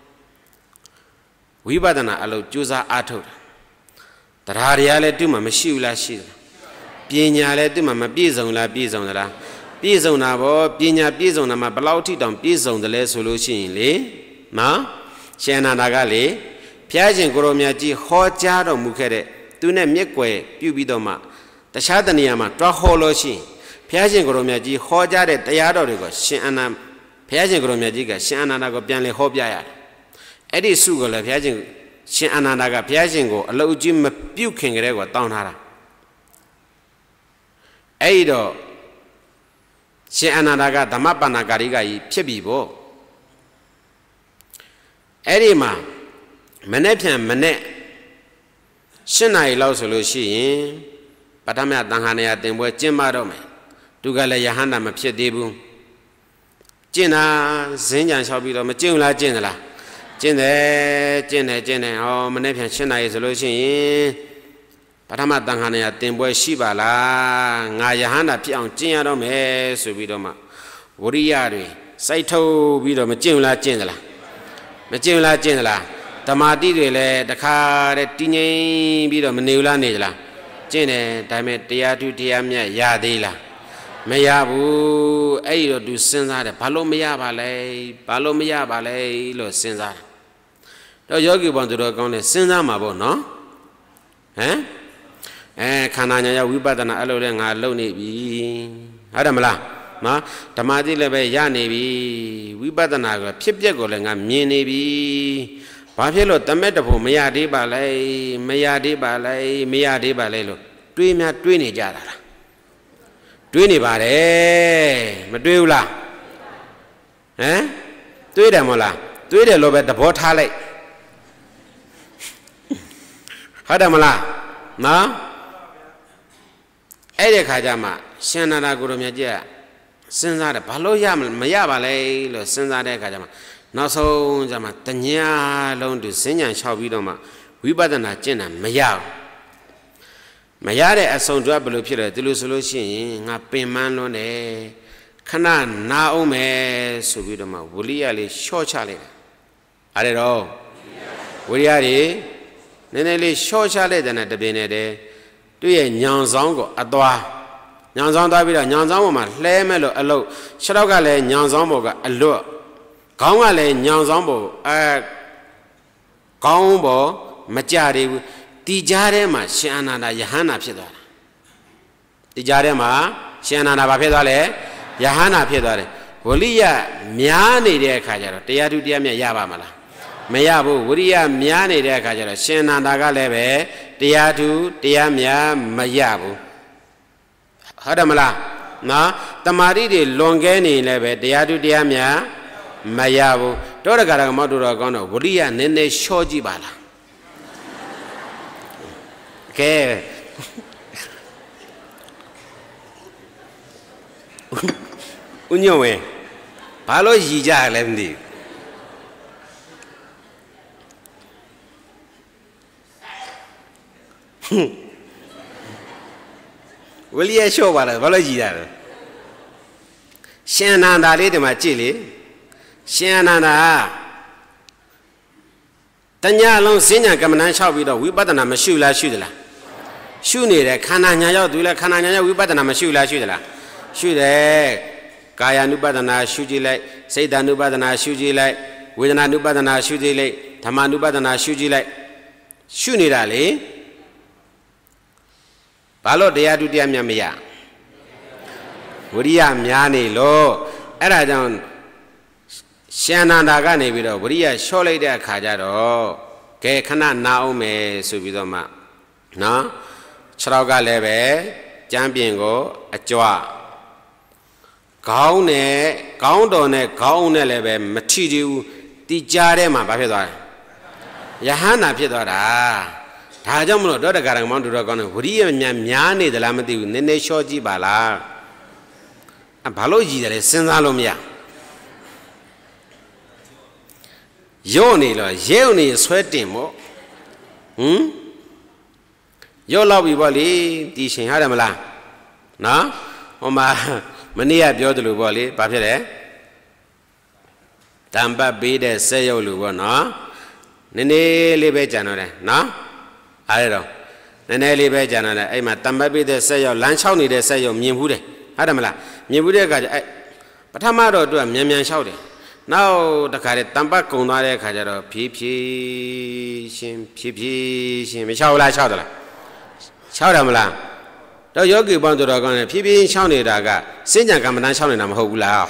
ဝိပဿနာအလုပ်ကြိုးစားအားထုတ်တာတရားတွေကလည်းသူ့မှာမရှိဘူးလားရှိတယ်ပညာလည်းသူ့မှာမပြည့်စုံလားပြည့်စုံသလားပြည့်စုံတာဗောပညာပြည့်စုံတာမှာဘယ်လောက်ထိတောင်ပြည့်စုံတယ်လဲဆိုလို့ရှိရင်လေနော်ရှင်အနန္ဒာကလေဘုရားရှင်ကိုရောမြတ်ကြီးဟောကြားတော်မူခဲ့တဲ့သူနဲ့မျက်ကွယ်ပြုပြီးတော့မှတခြားတနေရာမှာတွားဟောလို့ရှိရင်ဘုရားရှင်ကိုရောမြတ်ကြီးဟောကြားတဲ့တရားတော်တွေကိုရှင်အနန္ဒဘုရားရှင်ကိုရောမြတ်ကြီးကရှင်အနန္ဒာကိုပြန်လည်ဟောပြရတယ်အဲ့ဒီစုကိုလည်းဘုရားရှင်ရှင်အနန္ဒာကဘုရားရှင်ကိုအလုပ်ကြီးမပြုတ်ခင်ကလေးကိုတောင်းထားတာအဲ့ဒီတော့ရှင်အနန္ဒာကဓမ္မပန္နာကာရိကကြီးဖြစ်ပြီပေါ့အဲ့ဒီမှာမနေ့ပြန်မနေ့ရှင်းနာရီလောက်ဆိုလို့ရှိရင်ပထမတန်ခါနေရတင်ပွဲကျင်းပတော့မယ်သူကလည်းယဟန္တာမဖြစ်သေးဘူးကျင့်တာဇင်းကြံလျှောက်ပြီးတော့မကျင့်ဘူးလားကျင့်သလားကျင့်တယ်ကျင့်တယ်ကျင့်တယ်ဟောမနေ့ပြန်ရှင်းနာရီဆိုလို့ရှိရင်ပထမတန်ခါနေရတင်ပွဲရှိပါလားငါယဟန္တာဖြစ်အောင်ကျင့်ရတော့မယ်ဆိုပြီးတော့မှဝရိယတွေစိုက်ထုတ်ပြီးတော့မကျင့်ဘူးလားကျင့်သလားမကျင့်ဘူးလားကျင့်သလားတမာတိတွေလည်းတခါတည်းတင်းငိမ့်ပြီးတော့မနေဘူးလားနေသလားကျင့်တယ်ဒါပေမဲ့တရားထုတရားမြတ်ရသေးလားမရဘူးအဲ့တော့သူစဉ်းစားတယ်ဘာလို့မရပါလဲဘာလို့မရပါလဲလို့စဉ်းစားတယ်တော့ယောဂီပေါင်းသူတော်ကောင်းတယ်စဉ်းစားမှာပေါ့နော်ဟမ်အဲခန္ဓာညာရောက်ဝိပဿနာအဲ့လိုလဲငါလုပ်နေပြီဟုတ်တယ်မလားနော်ဓမ္မတိလည်းပဲရနေပြီဝိပဿနာကဖြစ်ပျက်ကိုလည်းငါမြင်နေပြီဘာဖြစ်လို့တမက်တဖို့မရသေးပါလဲမရသေးပါလဲမရသေးပါလဲလို့တွေးများတွေးနေကြတာလားတွေးနေပါတယ်မတွေးဘူးလားဟမ်တွေးတယ်မဟုတ်လားတွေးတယ်လို့ပဲသဘောထားလိုက်ဟုတ်တယ်မလားနော်အဲ့ဒီခါကျမှရှင်နာတာကိုရမြတ်ကြီးကစဉ်းစားတယ်ဘာလို့ရမရပါလဲလို့စဉ်းစားတဲ့အခါကျမှနောက်ဆုံးကျမှတညာလုံးသူစဉ္ညာလျှောက်ပြီးတော့မှဝိပဿနာကျင့်တာမရဘူးမရတဲ့အဆုံးတွဲဘယ်လိုဖြစ်လဲဒီလိုဆိုလို့ရှိရင်ငါပင်ပန်းလွန်းတယ်ခဏနာအောင်မယ်ဆိုပြီးတော့မှဝလိယလေးလျှော့ချလိုက်တယ်အဲ့ဒါတော့ဝရိယတွေနည်းနည်းလေးလျှော့ချလိုက်တဲ့နဲ့တပြင်းနဲ့တည်းသူ့ရဲ့ညောင်ဆောင်ကိုအသွားညောင်ဆောင်သွားပြီးတော့ညောင်ဆောင်ပေါ်မှာလှဲမဲ့လို့အလုတ်ခြေထောက်ကလည်းညောင်ဆောင်ပေါ်ကအလွတ်ခေါင်းကလည်းညောင်ဆောင်ပေါ်အဲခေါင်းပေါ်မကြသေးဘူးတီကြားထဲမှာရှင်အနန္ဒယဟန္တာဖြစ်သွားတာတီကြားထဲမှာရှင်အနန္ဒဘာဖြစ်သွားလဲယဟန္တာဖြစ်သွားတယ်ဝလိယများနေတဲ့အခါကျတော့တရားထုတရားမြတ်ရပါမလားမရဘူးဝရိယများနေတဲ့အခါကျတော့ရှင်အနန္ဒကလည်းပဲတရားထုတရားမြတ်မရဘူးဟုတ်တယ်မလားနော်တမာတိတွေလွန်ကဲနေလည်းပဲတရားထုတရားမြတ်မရဘူးတောရကရကမောက်တော်ကောင်းတော့ဝရိယနည်းနည်းလျှော့ကြည့်ပါလားကဲဦးညွန့်ဝဲဘာလို့ရည်ကြရလဲမသိဘူးဝလိယလျှော့ပါလားဘာလို့ရည်ကြလဲရှင်အနန္ဒာလေးဒီမှာကြည့်လေရှင်အနန္ဒာတညလုံးစဉ္ညာကမ္မဋ္ဌာန်းလျှောက်ပြီးတော့ဝိပဿနာမရှိလားရှိသလားရှုနေတယ်ခန္ဓာညာရောက်သူလည်းခန္ဓာညာရောက်ဝိပဿနာမရှိလားရှိသလားရှိတယ်ကာယ ानु ပဒနာရှုကြည့်လိုက်စိတ် ानु ပဒနာရှုကြည့်လိုက်ဝေဒနာ ानु ပဒနာရှုကြည့်လိုက်ဓမ္မ ानु ပဒနာရှုကြည့်လိုက်ရှုနေတာလေဘာလို့တရားဒုတိယမြတ်မရဝရိယများနေလို့အဲ့ဒါကြောင့်ရှင်အနန္ဒာကနေပြီးတော့ဝရိယလျှော့လိုက်တဲ့အခါကျတော့ကဲခဏနာအောင်မယ်ဆိုပြီးတော့မှနော်ခြေထောက်ကလည်းပဲကြမ်းပြင်ကိုအကြွခေါင်းနဲ့ခေါင်းတော်နဲ့ခေါင်းနဲ့လည်းပဲမထီသေးဘူးတီကြားထဲမှာဘာဖြစ်သွားလဲယဟန္တာဖြစ်သွားတာဒါကြောင့်မလို့တောတက္ကရာမောင်တို့တော့ကောင်းတယ်ဝရိယများများနေသလားမသိဘူးနည်းနည်းလျှော့ကြည့်ပါလားအဘာလို့ကြည်တယ်လဲစဉ်းစားလို့မရရော့နေလို့ရဲုံနေဆွဲတင်မို့ဟမ်ရော့လောက်ပြီပေါ့လေဒီရှင်ဟုတ်တယ်မလားနော်ဟိုမှာမနေ့ကပြောသလိုပေါ့လေဘာဖြစ်လဲတံပတ်ပေးတဲ့ဆက်ရုပ်လူပေါ့နော်နည်းနည်းလေးပဲကြံတော့တယ်နော်အားရတော့နည်းနည်းလေးပဲကြံတော့တယ်အဲ့မှာတံပတ်ပေးတဲ့ဆက်ရုပ်လမ်းလျှောက်နေတဲ့ဆက်ရုပ်မြင်ဘူးတယ်ဟုတ်တယ်မလားမြင်ဘူးတဲ့အခါကျအဲ့ပထမတော့သူကမြန်မြန်လျှောက်တယ်နောက်တခါတည်းတံပတ်ကုံသွားတဲ့အခါကျတော့ဖြည်းဖြည်းရှင်ဖြည်းဖြည်းရှင်မလျှောက်လားလျှောက်တယ်လားလျှောက်တယ်မလားတော့ယောဂီပေါင်းတော်တော်ကောင်းတယ်ဖြည်းဖြည်းလျှောက်နေတာကစဉ္ညာကမ္မဋ္ဌာန်းလျှောက်နေတာမဟုတ်ဘူးလား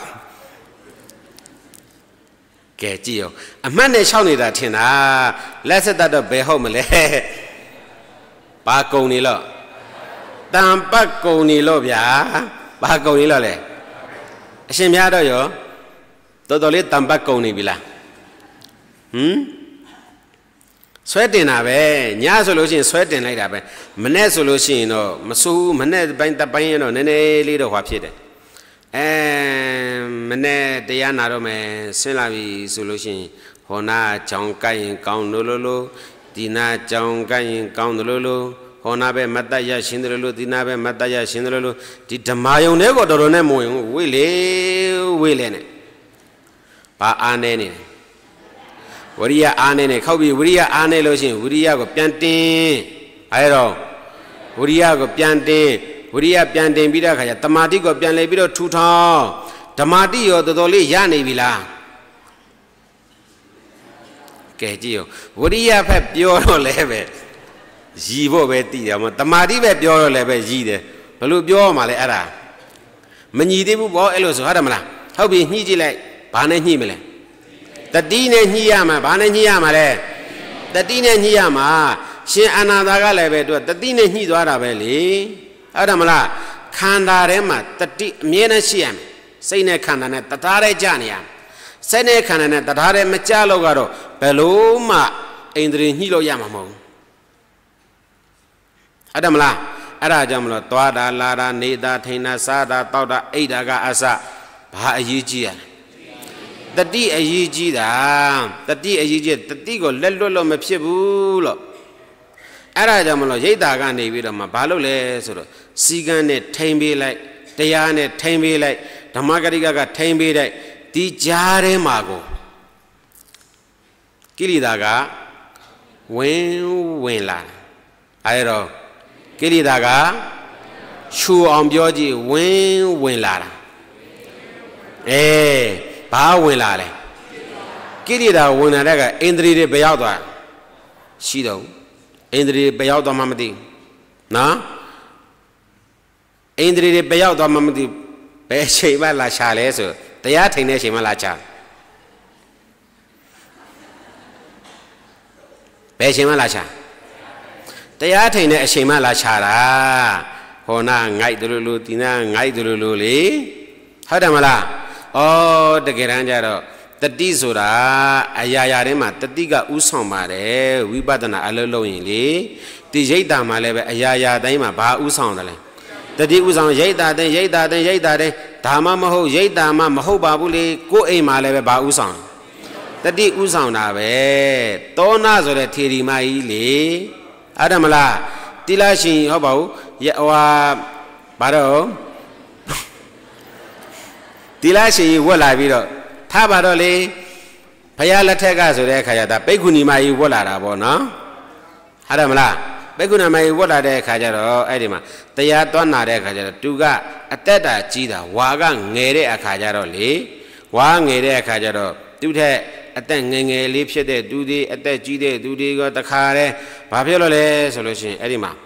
ကဲကြည့်အောင်အမှတ်နဲ့လျှောက်နေတာထင်တာလက်ဆက်တတ်တော့ဘယ်ဟုတ်မလဲဘာကုံနေလို့တံပတ်ကုံနေလို့ဗျာဘာကုံနေလို့လဲအရှင်များတော့ရောတော်တော်လေးတံပတ်ကုံနေပြီလားဟမ်ဆွဲတင်တာပဲညဆိုလို့ရှိရင်ဆွဲတင်လိုက်တာပဲမနေ့ဆိုလို့ရှိရင်တော့မစိုးဘူးမနေ့ပိုင်းတပိုင်းရင်တော့နည်းနည်းလေးတော့ဟွာဖြစ်တယ်အဲမနေ့တရားနာတော့မယ်ဆင်းလာပြီဆိုလို့ရှိရင်ဟောနာကြောင်ကိုက်ရင်ကောင်းလို့လို့လို့ဒီနာကြောင်ကိုက်ရင်ကောင်းလို့လို့ဟောနာပဲမတ္တရရှင်းတယ်လို့ဒီနာပဲမတ္တရရှင်းတယ်လို့ဒီဓမ္မယုံတွေကိုတော်တော်နဲ့မဝင်ဘူးဝိလေဝိလေနဲ့ဘာအားနေနေဝရိယအားနေနေခောက်ပြီးဝရိယအားနေလို့ရှိရင်ဝရိယကိုပြန်တင်းအဲတော့ဝရိယကိုပြန်တင်ဝရိယပြန်တင်ပြီးတဲ့အခါကျတမာတိကိုပြန်လဲပြီးတော့ထူထောင်ဓမ္မတိရောတော်တော်လေးရနေပြီလားကဲကြည့်ရောဝရိယဖက်ပြောတော့လဲပဲရည်ဖို့ပဲတည်တယ်မတမာတိပဲပြောတော့လဲပဲရည်တယ်ဘယ်လိုပြောမှလဲအဲ့ဒါမညီသေးဘူးပေါ့အဲ့လိုဆိုဟုတ်တယ်မလားဟုတ်ပြီညှိကြည့်လိုက်ဘာနဲ့ညှိမလဲတတိနဲ့ညှိရမှာဘာနဲ့ညှိရမှာလဲတတိနဲ့ညှိရမှာရှင်အာနာသာကလည်းပဲသူကတတိနဲ့ညှိသွားတာပဲလေဟုတ်တယ်မလားခန္ဓာထဲမှာတတိအမြဲတမ်းရှိရမယ်စိတ်နဲ့ခန္ဓာနဲ့တသားတည်းကြနေရမယ်စိတ်နဲ့ခန္ဓာနဲ့တသားတည်းမကြလို့ကတော့ဘယ်လို့မှအိန္ဒြေညှိလို့ရမှာမဟုတ်ဘူးဟုတ်တယ်မလားအဲ့ဒါကြောင့်မလို့သွားတာလာတာနေတာထိန်တာစားတာတောက်တာအိတ်တာကအစဘာအရေးကြီးရလဲတတိအရေးကြီးတာတတိအရေးကြီးတတိကိုလက်လွတ်လို့မဖြစ်ဘူးလို့အဲ့ဒါကြောင့်မလို့ရိတ်တာကနေပြီးတော့မှဘာလို့လဲဆိုတော့စီကံနဲ့ထိန်ပေးလိုက်တရားနဲ့ထိန်ပေးလိုက်ဓမ္မဂရိကကထိန်ပေးလိုက်ဒီကြားထဲမှာကိုကိလေသာကဝင်ဝင်လာအဲ့တော့ကိလေသာကရှူအောင်ပြောကြည့်ဝင်ဝင်လာတာအေးဘာဝင်လာလဲကိလေသာဝင်လာတဲ့ကအိန္ဒြေတွေဘယ်ရောက်သွားရှိတော့အိန္ဒြေဘယ်ရောက်သွားမှမသိနော်အိန္ဒြေတွေဘယ်ရောက်သွားမှမသိဘယ်ချိန်မှလာရှာလဲဆိုတရားထိန်တဲ့ချိန်မှလာရှာဘယ်ချိန်မှလာရှာတရားထိန်တဲ့အချိန်မှလာရှာတာဟောနာငိုက်တို့လိုဒီနာငိုက်တို့လိုလေဟုတ်တယ်မလားဩတကယ်တမ်းကျတော့တတိဆိုတာအရာရာထဲမှာတတိကဥဆောင်ပါတယ်ဝိပဿနာအလုပ်လုပ်ရင်လေဒီရိတ်တာမှာလည်းပဲအရာရာတိုင်းမှာဘာဥဆောင်တယ်လဲတတိဥဆောင်ရိတ်တာတဲ့ရိတ်တာတဲ့ရိတ်တာတဲ့ဒါမှမဟုတ်ရိတ်တာမှမဟုတ်ပါဘူးလေကိုယ်အိမ်မှာလည်းပဲဘာဥဆောင်တတိဥဆောင်တာပဲတောနာဆိုတဲ့ထေရီမကြီးလေအဲ့ဒါမလားတိလရှင်ဟုတ်ပါဘူးဟွာဘာတော့တိလရှင်ကြီးဝတ်လာပြီးတော့ထားပါတော့လေဘုရားလက်ထက်ကဆိုတဲ့အခါကျတော့ပိက္ခုနီမကြီးဝတ်လာတာပေါ့နော်ဟုတ်တယ်မလားပိက္ခုနီမကြီးဝတ်လာတဲ့အခါကျတော့အဲ့ဒီမှာတရားသွားနာတဲ့အခါကျတော့သူကအတက်တာကြီးတာဝါကငယ်တဲ့အခါကျတော့လေဝါငယ်တဲ့အခါကျတော့သူထက်အသက်ငယ်ငယ်လေးဖြစ်တဲ့သူတွေအသက်ကြီးတဲ့သူတွေကတခါတည်းဘာဖြစ်လို့လဲဆိုလို့ရှိရင်အဲ့ဒီမှာ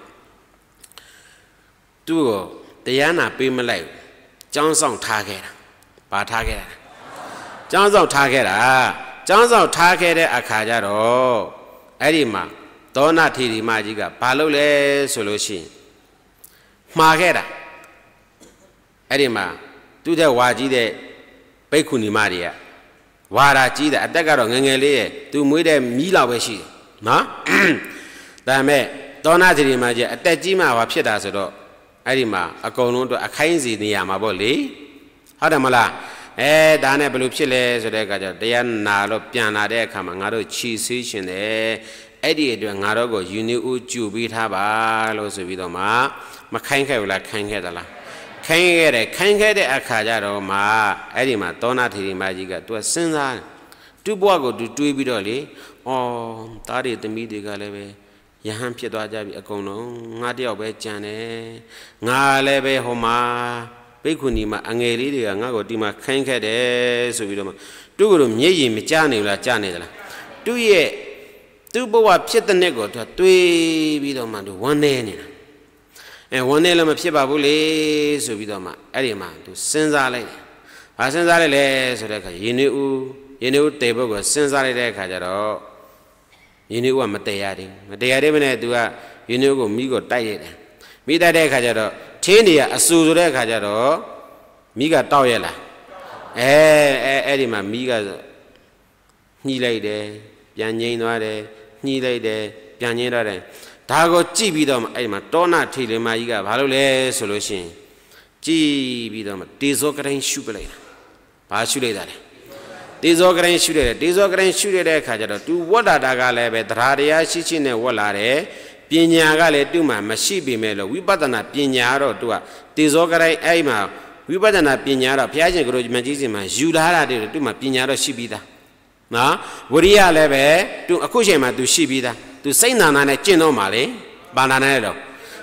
သူ့ကိုတရားနာပေးမလိုက်ဘူးចောင်းဆောင်ထားခဲ့တာဘာထားခဲ့တာចောင်းဆောင်ထားခဲ့တာចောင်းဆောင်ထားခဲ့တဲ့အခါကျတော့အဲ့ဒီမှာသောနာထေရီမကြီးကဘာလုပ်လဲဆိုလို့ရှိရင်မှားခဲ့တာအဲ့ဒီမှာသူ့တဲ့ဝါကြီးတဲ့ပိက္ခုနီမတွေကဝါရာကြီးတယ်အတက်ကတော့ငငယ်လေးရဲ့သူမွေးတဲ့မီးလောက်ပဲရှိတယ်နော်ဒါပေမဲ့သောနာထေရီမကြီးအတက်ကြီးမှဘာဖြစ်တာဆိုတော့အဲ့ဒီမှာအကုန်လုံးအတွက်အခိုင်းစီနေရမှာပေါ့လေဟုတ်တယ်မလားအဲဒါနဲ့ဘယ်လိုဖြစ်လဲဆိုတဲ့အခါကျတော့တရားနာလို့ပြန်လာတဲ့အခါမှာငါတို့ခြေဆေးရှင်တယ်အဲ့ဒီအတွက်ငါတို့ကိုယူနီဦးကြူပြီးထားပါလို့ဆိုပြီးတော့မှမခိုင်းခဲ့ဘူးလားခိုင်းခဲ့သလားခိုင်းခဲ့တယ်ခိုင်းခဲ့တဲ့အခါကျတော့မှအဲ့ဒီမှာသောနာထေရီမကြီးကသူကစဉ်းစားသူ့ဘဝကိုသူတွေးပြီးတော့လေဩသားတွေသမီးတွေကလည်းပဲယဟန်ဖြစ်သွားကြပြီအကုန်လုံးငါတယောက်ပဲကြံတယ်ငါလည်းပဲဟိုမှာပိက္ခုနီမှာအငယ်လေးတွေကငါ့ကိုဒီမှာခိုင်းခဲ့တယ်ဆိုပြီးတော့မှသူ့ကိုမျက်ရည်မကျနေဘူးလားကျနေသလားသူ့ရဲ့သူ့ဘဝဖြစ်တဲ့နေ့ကိုသူတွေးပြီးတော့မှသူဝမ်းနေနေတာအဲဝမ်းနေလည်းမဖြစ်ပါဘူးလေဆိုပြီးတော့မှအဲ့ဒီမှာသူစဉ်းစားလိုက်တယ်။ဘာစဉ်းစားလိုက်လဲဆိုတဲ့အခါယေနေဦးယေနေဦးတေဘုတ်ကိုစဉ်းစားလိုက်တဲ့အခါကျတော့ယေနေဦးကမတည်ရသေးဘူးမတည်ရသေးဘဲနဲ့သူကယေနေဦးကိုမိကိုတိုက်ရတယ်မိတိုက်တဲ့အခါကျတော့ထင်းတွေကအဆူဆိုတဲ့အခါကျတော့မိကတောက်ရလားအဲအဲအဲ့ဒီမှာမိကညှိလိုက်တယ်ပြန်ငိမ့်သွားတယ်ညှိလိုက်တယ်ပြန်ငိမ့်သွားတယ်ဒါကိုကြည့်ပြီးတော့အဲ့ဒီမှာတောနာထေရီမကြီးကဘာလုပ်လဲဆိုလို့ရှိရင်ကြည့်ပြီးတော့တေဇောကတိုင်းရှုပလိုက်တာဘာရှုလိုက်တာလဲတေဇောကတိုင်းရှုလိုက်တယ်တေဇောကတိုင်းရှုရတဲ့အခါကျတော့ तू ဝတ်တာတာကလည်းပဲတရားတရားရှိရှိနဲ့ဝတ်လာတယ်ပညာကလည်းသူ့မှာမရှိပေမဲ့လို့ဝိပဿနာပညာတော့ तू ကတေဇောကတိုင်းအဲ့မှာဝိပဿနာပညာတော့ဘုရားရှင်ကရိုမကြီးစင်မှာယူလာတာတွေသူ့မှာပညာတော့ရှိပြီးသားနော်ဝရိယလည်းပဲ तू အခုချိန်မှာ तू ရှိပြီးသား तू စိတ်နာနာနဲ့ကျင့်တော့မှာလေဘာနာနဲ့တော့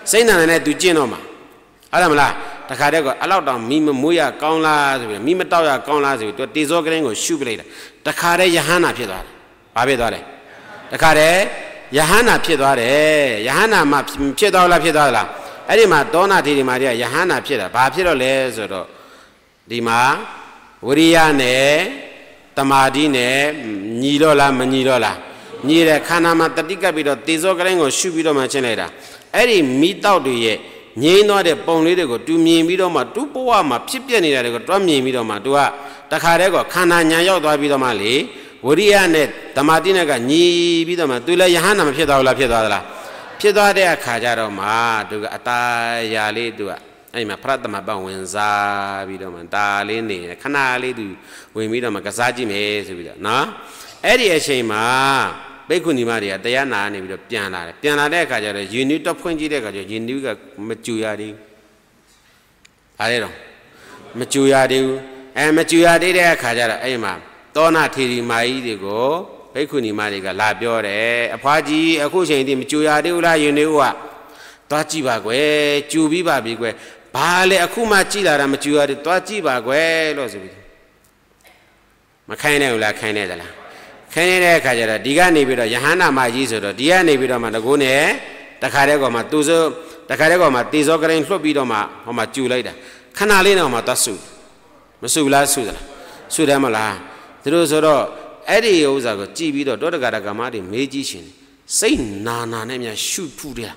စိတ်နာနဲ့သူကျင့်တော့မှာအဲ့ဒါမလားတခါတည်းကအလောက်တောင်မိမမွေးရကောင်းလားဆိုပြီးမိမတောက်ရကောင်းလားဆိုပြီးသူတေဇောကရင်ကိုရှုပလိုက်တာတခါတည်းယဟန္တာဖြစ်သွားတယ်ဘာဖြစ်သွားလဲတခါတည်းယဟန္တာဖြစ်သွားတယ်ယဟန္တာမှာဖြစ်သွားလားဖြစ်သွားလားအဲ့ဒီမှာသောနာတိဒီမှာတွေကယဟန္တာဖြစ်တာဘာဖြစ်တော့လဲဆိုတော့ဒီမှာဝိရိယနဲ့တမာတိနဲ့ညီတော့လားမညီတော့လားညီတဲ့ခန္ဓာမှာတတိကပ်ပြီးတော့တေဇောကရင်ကိုရှုပြီးတော့မှချင်းလိုက်တာအဲ့ဒီမိတောက်တွေရဲ့ငြိမ်းသွားတဲ့ပုံလေးတွေကိုတူမြင်ပြီးတော့မှတူဘဝမှာဖြစ်ပြနေတာတွေကိုတွားမြင်ပြီးတော့မှသူကတခါတည်းကခန္ဓာညာရောက်သွားပြီးတော့မှလေဝိရိယနဲ့တမာတိနဲ့ကညီပြီးတော့မှသူလည်းယဟန္တာမဖြစ်သွားဘူးလားဖြစ်သွားသလားဖြစ်သွားတဲ့အခါကျတော့မှသူကအတာယာလေးသူကအဲ့မှာဖရတ္တမပတ်ဝင်စားပြီးတော့မှဒါလေးနေခဏလေးသူဝင်ပြီးတော့မှကစားကြည့်မယ်ဆိုပြီးတော့နော်အဲ့ဒီအချိန်မှာဘိက္ခုနီမတွေကတရားနာနေပြီးတော့ပြန်လာတယ်ပြန်လာတဲ့အခါကျတော့ယဉ်နီးတော့ဖွင့်ကြည့်တဲ့အခါကျယဉ်နီးကမကြူရသေးဘူးအားရတော့မကြူရသေးဘူးအဲမကြူရသေးတဲ့အခါကျတော့အဲ့မှာသောနာထေရီမာကြီးတွေကိုဘိက္ခုနီမတွေကလာပြောတယ်အဖွားကြီးအခုချိန်ထိမကြူရသေးဘူးလားယဉ်နီးကသွားကြည့်ပါကွယ်ကြူပြီးပါပြီကွယ်ဘာလဲအခုမှကြည့်လာတာမကြူရသေးသွားကြည့်ပါကွယ်လို့ဆိုပြီးမခိုင်းနိုင်ဘူးလားခိုင်းနေသလားခိုင်းနေတဲ့အခါကျတော့ဒီကနေပြီးတော့ယဟန္တာမကြီးဆိုတော့ဒီကနေပြီးတော့မှငကိုးနဲ့တခါတည်းကောမှသူဆိုတခါတည်းကောမှတေဇောကရင်လွှတ်ပြီးတော့မှဟောမှကျူလိုက်တာခဏလေးတော့မှသွားစုမစုလားစုသလားစုတယ်မလားသူတို့ဆိုတော့အဲ့ဒီဥစ္စာကိုကြည်ပြီးတော့တောတက္ကရာကမတွေမေးကြည့်ရှင်စိတ်နာနာနဲ့များရှုဖူးတယ်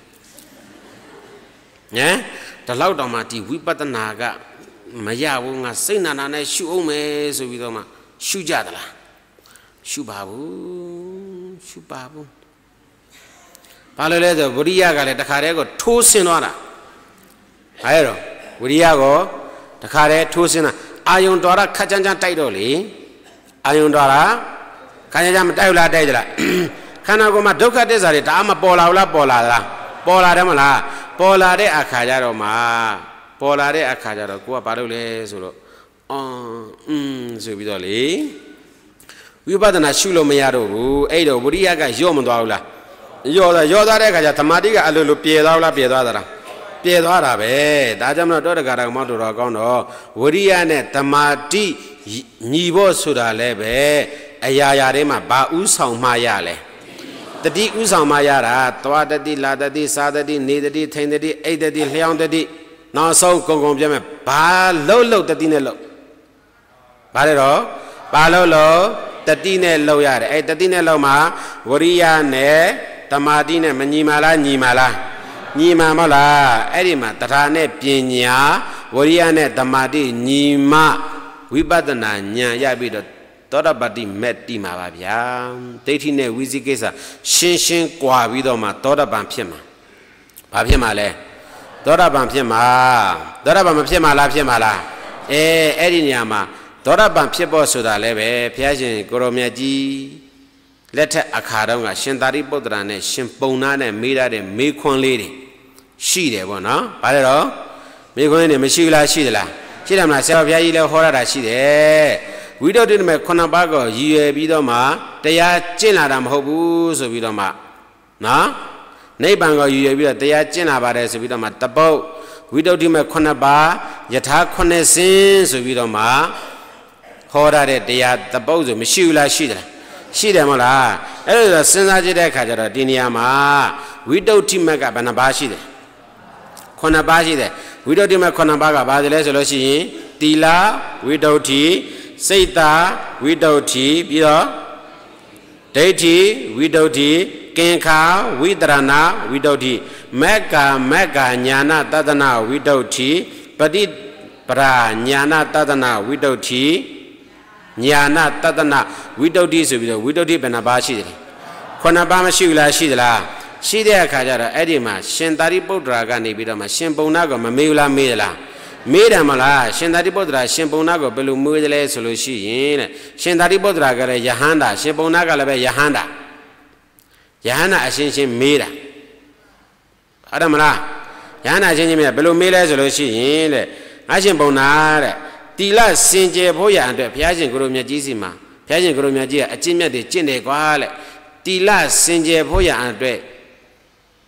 ညာဒီလောက်တော့မှဒီဝိပဿနာကမရဘူးငါစိတ်နာနာနဲ့ရှုအောင်မယ်ဆိုပြီးတော့မှရှုကြသလားရှုပါဘူးရှုပါဘူးဘာလို့လဲဆိုဝိရိယကလည်းတခါတည်းကိုထိုးဆင်းသွားတာအဲဒါဝိရိယကိုတခါတည်းထိုးဆင်းတာအာယုံတော်ရခက်ချမ်းချမ်းတိုက်တော့လေအာယုံတော်ရခက်ချမ်းချမ်းမတိုက်ဘူးလားတိုက်ကြလားခန္ဓာကိုယ်မှာဒုက္ခသစ္စာတွေဒါမှပေါ်လာဘူးလားပေါ်လာလားပေါ်လာတယ်မလားပေါ်လာတဲ့အခါကျတော့မှပေါ်လာတဲ့အခါကျတော့ကိုကဘာလုပ်လဲဆိုတော့အော်อืมဆိုပြီးတော့လေဝိပဿနာရှုလို့မရတော့ဘူးအဲ့တော့ဝိရိယကယော့မသွားဘူးလားယော့သွားယော့သွားတဲ့အခါကျသမာဓိကအလိုလိုပြေသွားလားပြေသွားသလားပြေသွားတာပဲဒါကြောင့်မလို့တောတက္ကရာကမောတော်တော်ကောင်းတော့ဝိရိယနဲ့သမာဓိညီဖို့ဆိုတာလည်းပဲအရာရာတွေမှာဘာဥဆောင်မှရလဲတတိဥဆောင်မှရတာသွားတတိလာတတိစားတတိနေတတိထိန်တတိအိတ်တတိလျှောင်းတတိနောက်ဆုံးကုံကုံပြမယ်ဘာလှုပ်လှုပ်တတိနဲ့လှုပ်ဘာလဲတော့ဘာလှုပ်လှုပ်တတိနဲ့လှုပ်ရတယ်အဲ့တတိနဲ့လှုပ်မှာဝရိယနဲ့တမာတိနဲ့မညီမာလားညီမာလားညီမာမလားအဲ့ဒီမှာတရားနဲ့ပညာဝရိယနဲ့တမာတိညီမဝိပဿနာဉာဏ်ရပြီးတော့သောတပတ္တိမက်တိမှာပါဗျာဒိဋ္ဌိနဲ့ဝိသိကိစ္စရှင်းရှင်းကွာပြီးတော့မှသောတပန်ဖြစ်မှာဘာဖြစ်မှာလဲသောတပန်ဖြစ်မှာသောတပန်မဖြစ်မှာလားဖြစ်မှာလားအဲအဲ့ဒီနေရာမှာသောတပန်ဖြစ်ဖို့ဆိုတာလည်းပဲဘုရားရှင်ကိုရောမြတ်ကြီးလက်ထက်အခါတုန်းကရှင်သာရိပုတ္တရာနဲ့ရှင်ပုံနာနဲ့မေးရတဲ့မေးခွန်းလေးတွေရှိတယ်ပေါ့နော်။ဘာလဲတော့မေးခွန်းလေးတွေမရှိဘူးလားရှိသလားရှိတယ်မလားဆရာဘုရားကြီးလည်းဟောရတာရှိတယ်။ဝိတ္တုတ္တိမဲ့ခုနှစ်ပါးကိုရည်ရွယ်ပြီးတော့မှတရားကျင့်လာတာမဟုတ်ဘူးဆိုပြီးတော့မှနော်နိဗ္ဗာန်ကိုရည်ရွယ်ပြီးတော့တရားကျင့်လာပါတယ်ဆိုပြီးတော့မှတပုတ်ဝိတ္တုတ္တိမဲ့ခုနှစ်ပါးယထာခုနှစ်စင်းဆိုပြီးတော့မှဟောရတဲ့တရားတပုတ်ဆိုမရှိဘူးလားရှိသလားရှိတယ်မဟုတ်လားအဲ့ဒါစဉ်းစားကြည့်တဲ့အခါကျတော့ဒီနေရာမှာဝိတ္တုတ္တိမက်ကဘယ်နှပါးရှိတယ်ခုနှစ်ပါးရှိတယ်ဝိတ္တုတ္တိမက်ခုနှစ်ပါးကဘာလဲဆိုလို့ရှိရင်သီလဝိတ္တုတ္တိစိတ်တာဝိတ္တုတ္တိပြီးတော့ဒိဋ္ဌိဝိတ္တုတ္တိကင်္ခာဝိတရဏဝိတ္တုတ္တိမက္ကာမက္ကာညာနာတဒနာဝိတ္တုတ္တိပฏิပရာညာနာတဒနာဝိတ္တုတ္တိညာနာတဒနာဝိတ္တုတ္တိဆိုပြီးတော့ဝိတ္တုတ္တိဘယ်နှပါးရှိတယ်ခုနှစ်ပါးမရှိဘူးလားရှိသလားရှိတဲ့အခါကျတော့အဲ့ဒီမှာရှင်သာရိပုတ္တရာကနေပြီးတော့မှရှင်ပုံနာကမမေးဘူးလားမေးသလားမေးတယ်မလားရှင်သာရိပုတ္တရာရှင်ပုံနာကိုဘယ်လိုမေးတယ်လဲဆိုလို့ရှိရင်တဲ့ရှင်သာရိပုတ္တရာကလည်းယဟန္တာရှင်ပုံနာကလည်းပဲယဟန္တာယဟန္တာအရှင်ရှင်မေးတာအဲ့ဒါမလားယဟန္တာအရှင်ရှင်မေးဘယ်လိုမေးလဲဆိုလို့ရှိရင်တဲ့ငါရှင်ပုံနာတဲ့တီလစင်ကြယ်ဖို့ရအတွက်ဘုရားရှင်ကိုရိုမြတ်ကြီးစီမှာဘုရားရှင်ကိုရိုမြတ်ကြီးကအကျင့်မြတ်တွေကျင့်တယ်ကွာတဲ့တီလစင်ကြယ်ဖို့ရအတွက်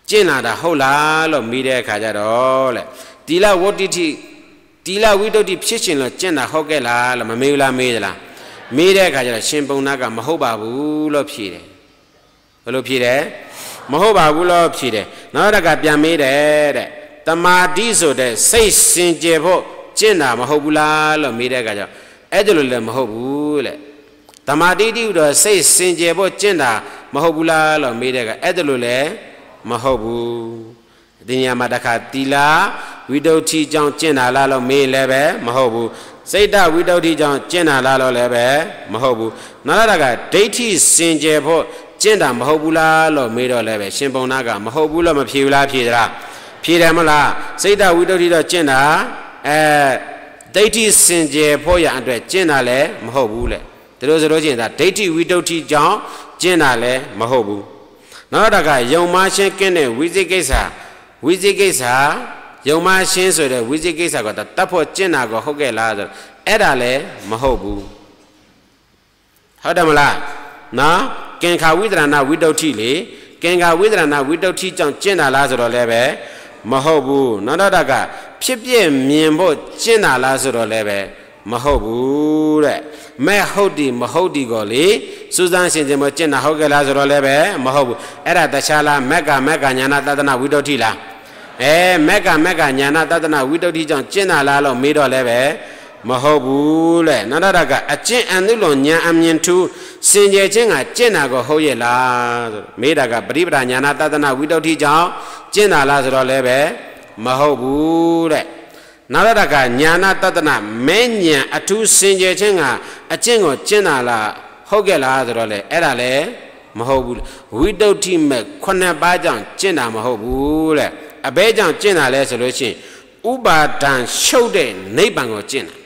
ကျင့်လာတာဟုတ်လားလို့မိတဲ့အခါကျတော့လေတီလာဝတ္တိတိတီလာဝိတ္တုဖြစ်ရှင်လို့ကျင့်တာဟုတ်ကဲ့လားလို့မမေးဘူးလားမေးသလားမေးတဲ့အခါကျတော့ရှင်ပုံနာကမဟုတ်ပါဘူးလို့ဖြေတယ်ဘယ်လိုဖြေတယ်မဟုတ်ပါဘူးလို့ဖြေတယ်နောက်တစ်ခါပြန်မေးတယ်တဲ့တမာတိဆိုတဲ့စိတ်စင်ကြယ်ဖို့ကျင့်တာမဟုတ်ဘူးလားလို့မေးတဲ့အခါကျတော့အဲ့ဒါလိုလည်းမဟုတ်ဘူးလေတမာတိတိတော့စိတ်စင်ကြယ်ဖို့ကျင့်တာမဟုတ်ဘူးလားလို့မေးတဲ့အခါအဲ့ဒါလိုလည်းမဟုတ်ဘူးဒီနေရာမှာတစ်ခါတီလာဝိတ္တုကြောင့်ကျင့်တာလားလို့မေးလည်းပဲမဟုတ်ဘူးစိတ်တဝိတ္တုကြောင့်ကျင့်တာလားလို့လည်းပဲမဟုတ်ဘူးနောက်တစ်ခါဒိဋ္ဌိစင်ကြယ်ဖို့ကျင့်တာမဟုတ်ဘူးလားလို့မေးတော့လည်းပဲရှင်ပုံနာကမဟုတ်ဘူးလို့မဖြေဘူးလားဖြေသလားဖြေတယ်မလားစိတ်တဝိတ္တုတော့ကျင့်တာအဲဒိဋ္ဌိစင်ကြယ်ဖို့ရအတွက်ကျင့်တာလည်းမဟုတ်ဘူးလေဒါလို့ဆိုလို့ချင်းဒါဒိဋ္ဌိဝိတ္တုကြောင့်ကျင့်တာလည်းမဟုတ်ဘူးနောက်တစ်ခါယုံမှရှင်းကင်းတဲ့ဝိသိကိစ္စဝိသိကိစ္စယုံမှရှင်းဆိုတဲ့ဝိသိကိစ္စကတတ်ဖို့ကျင့်တာကိုဟုတ်ကဲ့လားဆိုတော့အဲ့ဒါလည်းမဟုတ်ဘူးဟုတ်တယ်မလားနော်ကင်္ခာဝိသရဏဝိတ္တုလေကင်္ခာဝိသရဏဝိတ္တုကြောင့်ကျင့်တာလားဆိုတော့လည်းပဲမဟုတ်ဘူးနောက်တော့ကဖြစ်ပြမြင်ဖို့ကျင့်တာလားဆိုတော့လည်းပဲမဟုတ်ဘူးတဲ့မဲ့ဟုတ်ဒီမဟုတ်ဒီကိုလေစူးစမ်းရှင်ရှင်မကျင့်တာဟုတ်ကဲ့လားဆိုတော့လည်းပဲမဟုတ်ဘူးအဲ့ဒါတခြားလားမက်ကမက်ကညာနာတဒနာဝိတ္တုလားအဲမက်ကမက်ကညာနာတဒနာဝိတ္တုကြောင့်ကျင့်တာလားလို့မေးတော့လည်းပဲမဟုတ်ဘူးလေနောက်တော့ကအကျင့်အနုလွန်ညာအမြင်ထူးစင်ကြယ်ခြင်းကကျင့်တာကိုဟုတ်ရဲ့လားဆိုမေးတာကပရိပဒညာနာတဒနာဝိတ္တုကြောင့်ကျင့်တာလားဆိုတော့လည်းပဲမဟုတ်ဘူးတဲ့နောက်တော့ကညာနာတဒနာမဲညံအထူးစင်ကြယ်ခြင်းကအကျင့်ကိုကျင့်တာလားဟုတ်ကဲ့လားဆိုတော့လေအဲ့ဒါလည်းမဟုတ်ဘူးဝိတ္တုမဲ့ခုနှစ်ပါးကြောင့်ကျင့်တာမဟုတ်ဘူးတဲ့အဘဲကြောင့်ကျင့်တာလဲဆိုလို့ရှိရင်ဥပါဒံရှုပ်တဲ့နိဗ္ဗာန်ကိုကျင့်တာ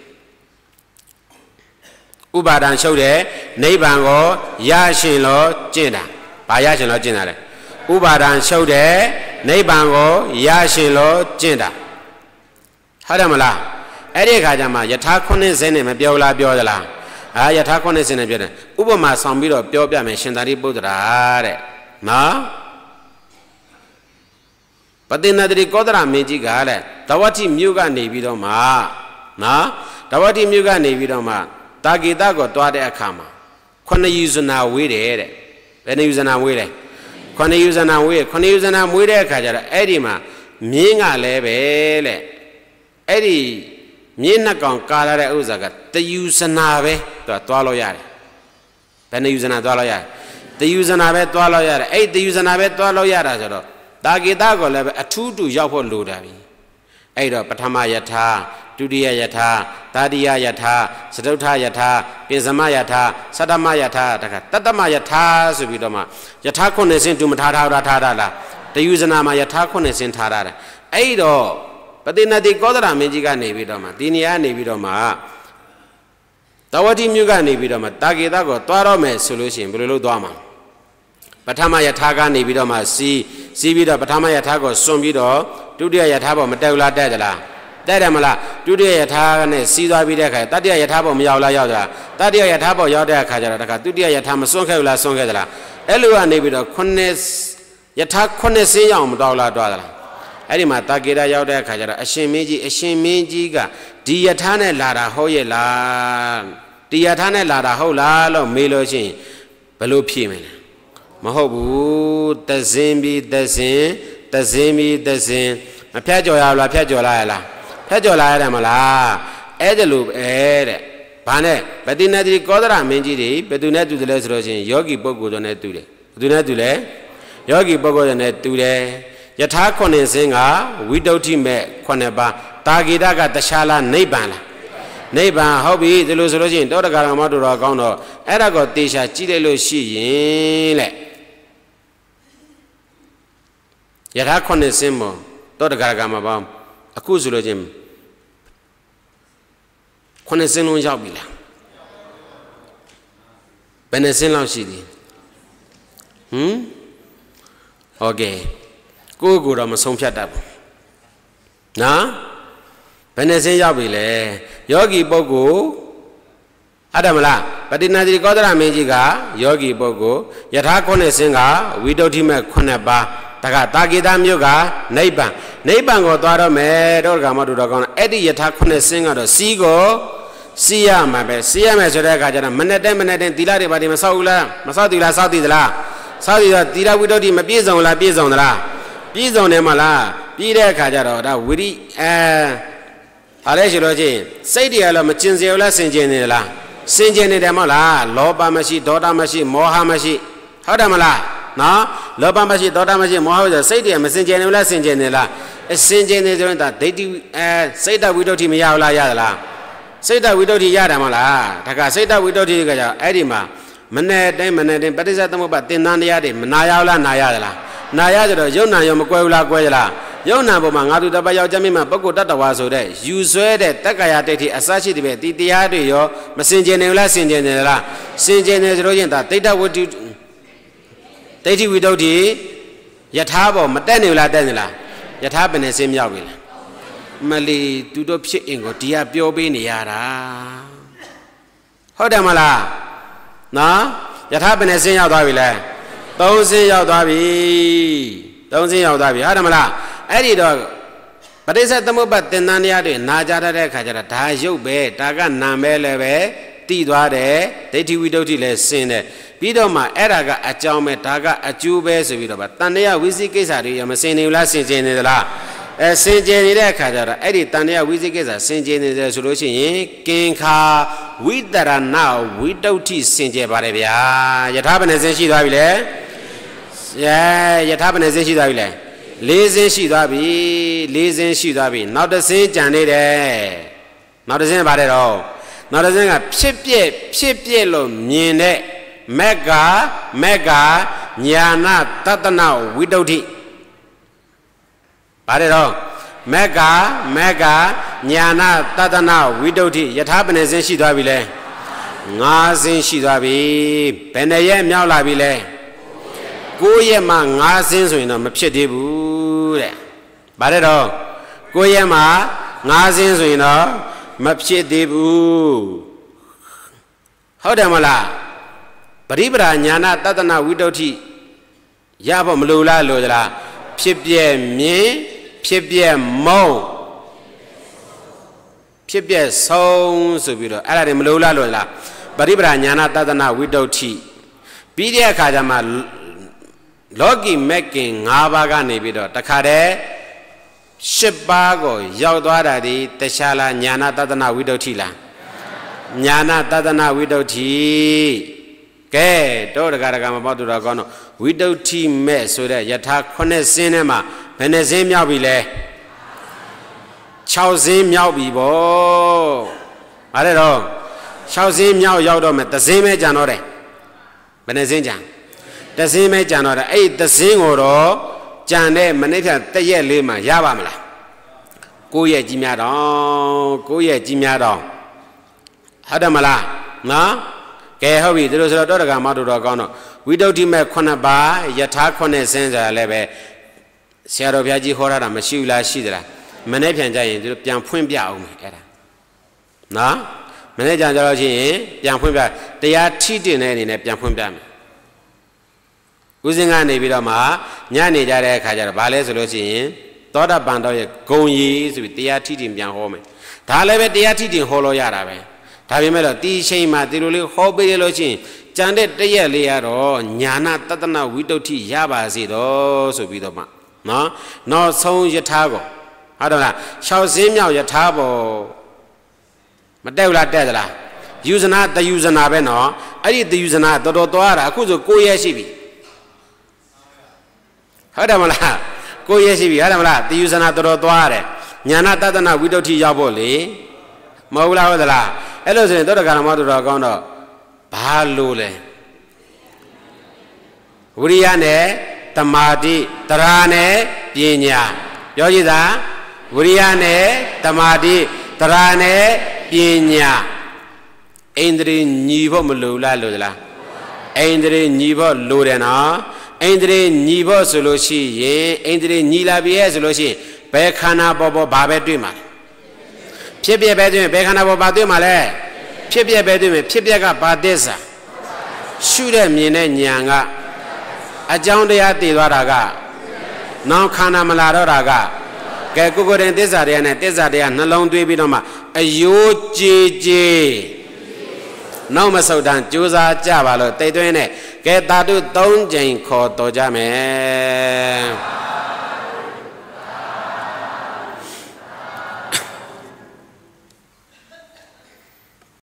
ဥပါဒံရှုပ်တဲ့နိဗ္ဗာန်ကိုရရှင်လို့ကျင့်တာဘာရရှင်လို့ကျင့်တာလဲဥပါဒံရှုပ်တဲ့နိဗ္ဗာန်ကိုရရှင်လို့ကျင့်တာဟုတ်တယ်မလားအဲ့ဒီအခါကျမှယထာခုနှစ်စင်းနဲ့မပြောလားပြောသလားအာယထာခုနှစ်စင်းနဲ့ပြောတယ်ဥပမာဆောင်ပြီးတော့ပြောပြမယ်ရှင်သာရိပုတ္တရာတဲ့နော်ပတိနတရီကောသရမင်းကြီးကတဲ့တဝတိမြို့ကနေပြီးတော့မှနော်တဝတိမြို့ကနေပြီးတော့မှတာဂေတကိုတွားတဲ့အခါမှာခုနှစ်ယူဇနာဝေးတယ်တဲ့ဘယ်နှယူဇနာဝေးလဲခုနှစ်ယူဇနာဝေးခုနှစ်ယူဇနာဝေးတဲ့အခါကျတော့အဲ့ဒီမှာမြင်းကလည်းပဲတဲ့အဲ့ဒီမြင်းနှစ်ကောင်ကာလာတဲ့ဥစ္စာကတယူဇနာပဲသူကတွားလို့ရတယ်ဘယ်နှယူဇနာတွားလို့ရတယ်တယူဇနာပဲတွားလို့ရတယ်အဲ့တယူဇနာပဲတွားလို့ရတာဆိုတော့တာဂေတကိုလည်းပဲအထူးတူရောက်ဖို့လိုတာပြီအဲ့တော့ပထမယထာဒုတိယယထာတတိယယထာစတုထယထာပိစမယထာသတ္တမယထာတခါတတ္တမယထာဆိုပြီးတော့မှယထာခုနှစ်စင်းတူမထားထားတာထားတာလားတယူဇနာမှာယထာခုနှစ်စင်းထားတာအဲ့တော့ပတိနတိကောသရမင်းကြီးကနေပြီးတော့မှဒီနေရာနေပြီးတော့မှတဝတိမြို့ကနေပြီးတော့မှတာဂေတကိုတွားတော့မယ်ဆိုလို့ရှိရင်ဘယ်လိုလုပ်သွားမှာပထမယထာကနေပြီးတော့မှစီးစီးပြီးတော့ပထမယထာကိုစွန့်ပြီးတော့ဒုတိယယထာပေါ်မတက်ဘူးလားတက်ကြလားတက်တယ်မလားဒုတိယယထာနဲ့စီးသွားပြီးတဲ့အခါတတိယယထာပေါ်မရောက်လားရောက်ကြလားတတိယယထာပေါ်ရောက်တဲ့အခါကျတော့တခါဒုတိယယထာမစွန့်ခဲ့ဘူးလားစွန့်ခဲ့ကြလားအဲ့လိုကနေပြီးတော့ခုနှစ်ယထာခုနှစ်စင်းရောက်မတော်လားတွားကြလားအဲ့ဒီမှာတာဂေတရောက်တဲ့အခါကျတော့အရှင်မင်းကြီးအရှင်မင်းကြီးကဒီယထာနဲ့လာတာဟုတ်ရဲ့လားဒီယထာနဲ့လာတာဟုတ်လားလို့မေးလို့ရှိရင်ဘယ်လိုဖြေမလဲမဟုတ်ဘူးတဇင်းပြီးတဇင်းတဇင်းပြီးတဇင်းမဖြတ်ကျော်ရလားဖြတ်ကျော်လာရလားဖြတ်ကျော်လာရတယ်မလားအဲ့ဒါလိုပဲတဲ့ဘာနဲ့ပတိနတိကောသရမင်းကြီးတွေဘယ်သူနဲ့တူတယ်လဲဆိုလို့ရှိရင်ယောဂီပုဂ္ဂိုလ်တို့နဲ့တူတယ်ဘယ်သူနဲ့တူလဲယောဂီပုဂ္ဂိုလ်တွေနဲ့တူတယ်ယထာခုနှစ်စင်းကဝိတ္တုမဲ့ခုနှစ်ပါးတာဂေတကတခြားလားနိဗ္ဗာန်လားနိဗ္ဗာန်ဟုတ်ပြီဒီလိုဆိုလို့ရှိရင်တောတက္ကရာမတော်တော်ကောင်းတော့အဲ့ဒါကိုတေချာကြည့်လိုက်လို့ရှိရင်လေယထာခုနှစ်စင်းမောတောတက္ကရာမပေါင်းအခုဆိုလို့ချင်းခုနှစ်စင်းလုံးရောက်ပြီလားဘယ်နှစင်းလောက်ရှိသည်ဟမ်ဟုတ်ကဲ့ကိုယ်ကိုယ်တော့မဆုံးဖြတ်တတ်ဘူးနော်ဘယ်နှစင်းရောက်ပြီလဲယောဂီပုဂ္ဂိုလ်အဲ့ဒါမလားပတိနာတိကောသရမင်းကြီးကယောဂီပုဂ္ဂိုလ်ယထာခုနှစ်စင်းကဝိတ္တုမဲ့ခုနှစ်ပါးတတကတာဂိတာမျိုးကနိဗ္ဗာန်နိဗ္ဗာန်ကိုသွားတော့မယ်တော့ကမတို့တော့ကောင်းအဲ့ဒီယထာခုနှစ်ဆင်းကတော့စီးကိုစီးရမှာပဲစီးရမယ်ဆိုတဲ့အခါကျတော့မနဲ့တဲ့မနဲ့တဲ့သီလတွေဘာတွေမဆောက်ဘူးလားမဆောက်သီလားဆောက်သီသလားဆောက်သီတော့သီလဝိတ္တုမပြည့်စုံလားပြည့်စုံသလားပြည့်စုံတယ်မလားပြည့်တဲ့အခါကျတော့ဒါဝိရိအဲအားလဲရှိလို့ချင်းစိတ်တွေကလည်းမကျင်စေဘူးလားစင်ကျင်နေလားစင်ကျင်နေတယ်မဟုတ်လားလောဘမရှိဒေါသမရှိမောဟမရှိဟုတ်တယ်မလားနော်လောဘမရှိဒေါသမရှိမောဟဆိုစိတ်တွေကမစင်ကျင်နေဘူးလားစင်ကျင်နေလားအစင်ကျင်နေဆိုရင်ဒါဒိဋ္ဌိအဲစိတ်တဝိတ္တုမရဘူးလားရသလားစိတ်တဝိတ္တုရတယ်မဟုတ်လားဒါကစိတ်တဝိတ္တုကကြောင့်အဲ့ဒီမှာမနဲ့တိုင်းမနဲ့တိုင်းပဋိစ္စသမုပ္ပါသင်္นานတရားတွေမနာရဘူးလားနာရသလားနာရဆိုတော့ယုံနာရောမကွဲဘူးလားကွဲသလားယုံနာပေါ်မှာငါသူတပတ်ယောက်ျားမင်းမပုဂ္ဂိုလ်တ attva ဆိုတဲ့ယူဆွဲတဲ့တက္ကရာဒိဋ္ဌိအစရှိတဲ့ဒီတရားတွေရောမစင်ကြင်နေဘူးလားစင်ကြင်နေလားစင်ကြင်နေဆိုလို့ရင်ဒါဒိဋ္ဌဝတ္ထုဒိဋ္ဌိဝိတ္တုယထာပေါ်မတက်နေဘူးလားတက်နေလားယထာပင်နဲ့စင်းမြောက်ပြီလားမလီသူတို့ဖြစ်အင်ကိုဒီကပြောပေးနေရတာဟုတ်တယ်မလားနော်ယထာပင်နဲ့စင်းရောက်သွားပြီလဲသုံးစင်းရောက်သွားပြီသုံးစင်းရောက်သွားပြီဟုတ်တယ်မလားအဲ့ဒီတော့ပဋိစ္စသမုပ္ပါသင်္นานတရားတွေနာကြတဲ့အခါကျတော့ဒါရုပ်ပဲဒါကနာမဲလည်းပဲတိသွားတယ်ဒိဋ္ဌိဝိတ္တုလည်းစင်တယ်ပြီးတော့မှအဲ့ဒါကအကြောင်းပဲဒါကအကျိုးပဲဆိုပြီးတော့ဗာတဏှာဝိသိကိစ္စတွေရမစင်နေဘူးလားစင်ကြင်နေသလားအဲစင်ကြင်နေတဲ့အခါကျတော့အဲ့ဒီတဏှာဝိသိကိစ္စစင်ကြင်နေတယ်ဆိုလို့ရှိရင်ကင်္ခာဝိတရဏဝိတ္တုစင်ကြယ်ပါတယ်ဗျာယထာဘယ်နှစင်ရှိသွားပြီလဲရဲယထာဘယ်နှစင်ရှိသွားပြီလဲလေးစင်းရှိသွားပြီလေးစင်းရှိသွားပြီနောက်တစ်စင်းကြံနေတယ်နောက်တစ်စင်းပါတယ်တော့နောက်တစ်စင်းကဖြစ်ပြက်ဖြစ်ပြက်လို့မြင်တဲ့မက္ကာမက္ကာညာနာတတနာဝိတ္တုပါတယ်တော့မက္ကာမက္ကာညာနာတတနာဝိတ္တုယထာဘယ်နှစင်းရှိသွားပြီလဲငါးစင်းရှိသွားပြီဘယ်နှရက်မြောက်လာပြီလဲကိုးရက်မှငါးစင်းဆိုရင်တော့မဖြစ်သေးဘူးတဲ့။ဗါတဲ့တော့ကိုးရက်မှငါးစင်းဆိုရင်တော့မဖြစ်သေးဘူး။ဟုတ်တယ်မလား။ပရိပရာညာနာတတနာဝိတ္တုရဖို့မလိုလားလို့လားဖြစ်ပြဲမြင်ဖြစ်ပြဲမုံဖြစ်ပြဲဆုံးဆိုပြီးတော့အဲ့ဒါတွေမလိုလားလို့လားပရိပရာညာနာတတနာဝိတ္တုပြီးတဲ့အခါကျမှလောကီမက်ကင်၅ပါးကနေပြီးတော့တခါတည်း၈ပါးကိုရောက်သွားတာဒီတခြားလားညာနာတတနာဝိတ္တုလားညာနာတတနာဝိတ္တုကဲတော့တခါတခါမပေါ့တူတော့ကောင်းတော့ဝိတ္တုမဲ့ဆိုတဲ့ယထာခုနှစ်စင်းထဲမှာဘယ်နှစင်းမြောက်ပြီလဲ၆စင်းမြောက်ပြီဗောဗါတဲ့တော့၆စင်းမြောက်ရောက်တော့မယ်တစ်စင်းပဲကြံတော့တယ်ဘယ်နှစင်းကြံတစင်းပဲကြံတော့တယ်အဲ့ဒီတစင်းကိုတော့ကြံတဲ့မနေ့ဖြန်တရက်လေးမှရပါမလားကိုယ့်ရဲ့ကြီးများတော့ကိုယ့်ရဲ့ကြီးများတော့ဟုတ်တယ်မလားနော်ကဲဟုတ်ပြီတို့ဆိုတော့တောတကမတို့တော့ကောင်းတော့ဝိတ္တုမဲ့ခုနှစ်ပါးယထာခုနှစ်စင်းဆိုတာလည်းပဲဆရာတော်ဘုရားကြီးဟောတာမရှိဘူးလားရှိသလားမနေ့ဖြန်ကြရင်တို့ပြန်ဖွင့်ပြအောင်မယ်အဲ့ဒါနော်မနေ့ကျကြတော့ချင်းပြန်ဖွင့်ပြတရားထိတင်တဲ့အနေနဲ့ပြန်ဖွင့်ပြမယ်ဦးစင်းကနေပြီးတော့မှညနေကြတဲ့အခါကျတော့ဘာလဲဆိုလို့ရှိရင်သောတာပန်တော်ရဲ့ဂုံရည်ဆိုပြီးတရားထိတင်ပြန်ဟောမယ်ဒါလည်းပဲတရားထိတင်ဟောလို့ရတာပဲဒါပေမဲ့တော့ဒီအချိန်မှာဒီလိုလေးဟောပေးလို့ရှိရင်ကြံတဲ့တရက်လေးကတော့ညာနာတတနာဝိတ္တုရပါစေတော့ဆိုပြီးတော့မှနော်နောက်ဆုံးယထာကိုဟုတ်တယ်မလား၆စင်းမြောက်ယထာပေါ်မတက်ဘူးလားတက်သလားယူဇနာတယူဇနာပဲနော်အဲ့ဒီတယူဇနာတော်တော်သွားတာအခုဆို၉ရက်ရှိပြီဟုတ်တယ်မလားကိုရဲရှိပြီဟုတ်တယ်မလားတယူဇနာတော်တော်သွားတယ်ညာနာတတနာဝိတ္တုရောက်ဖို့လေမဟုတ်လားဟုတ်သလားအဲ့လိုဆိုရင်သောတကရမတော်တော်ကောင်းတော့ဘာလို့လဲဝိရိယနဲ့တမာတိတရာနဲ့ပညာပြောကြည့်သာဝိရိယနဲ့တမာတိတရာနဲ့ပညာအိန္ဒြေညီဖို့မလိုလားလို့လားအိန္ဒြေညီဖို့လိုတယ်နော်အိန္ဒြေညီဖို့ဆိုလို့ရှိရင်အိန္ဒြေညီလာပြီရဲ့ဆိုလို့ရှိရင်ဘယ်ခန္ဓာပေါ်ပေါ်ဘာပဲတွေ့မှာဖြစ်ပြပဲတွေ့ဘယ်ခန္ဓာပေါ်ဘာတွေ့မှာလဲဖြစ်ပြပဲတွေ့မယ်ဖြစ်ပြကဘာသစ္စာရှုတဲ့မြင်တဲ့ဉာဏ်ကအကြောင်းတရားသိသွားတာကနောင်ခန္ဓာမလာတော့တာကကဲကိုကိုရင်သစ္စာတရားနဲ့သစ္စာတရားနှလုံးသွင်းပြီးတော့မှအယိုးကြည်ကြည်နောက်မဆုတ်တန်ကြိုးစားကြပါလို့တိတ်သွင်းနဲ့ကဲတာတုသုံးကြိမ်ခေါ်တော်ကြမယ်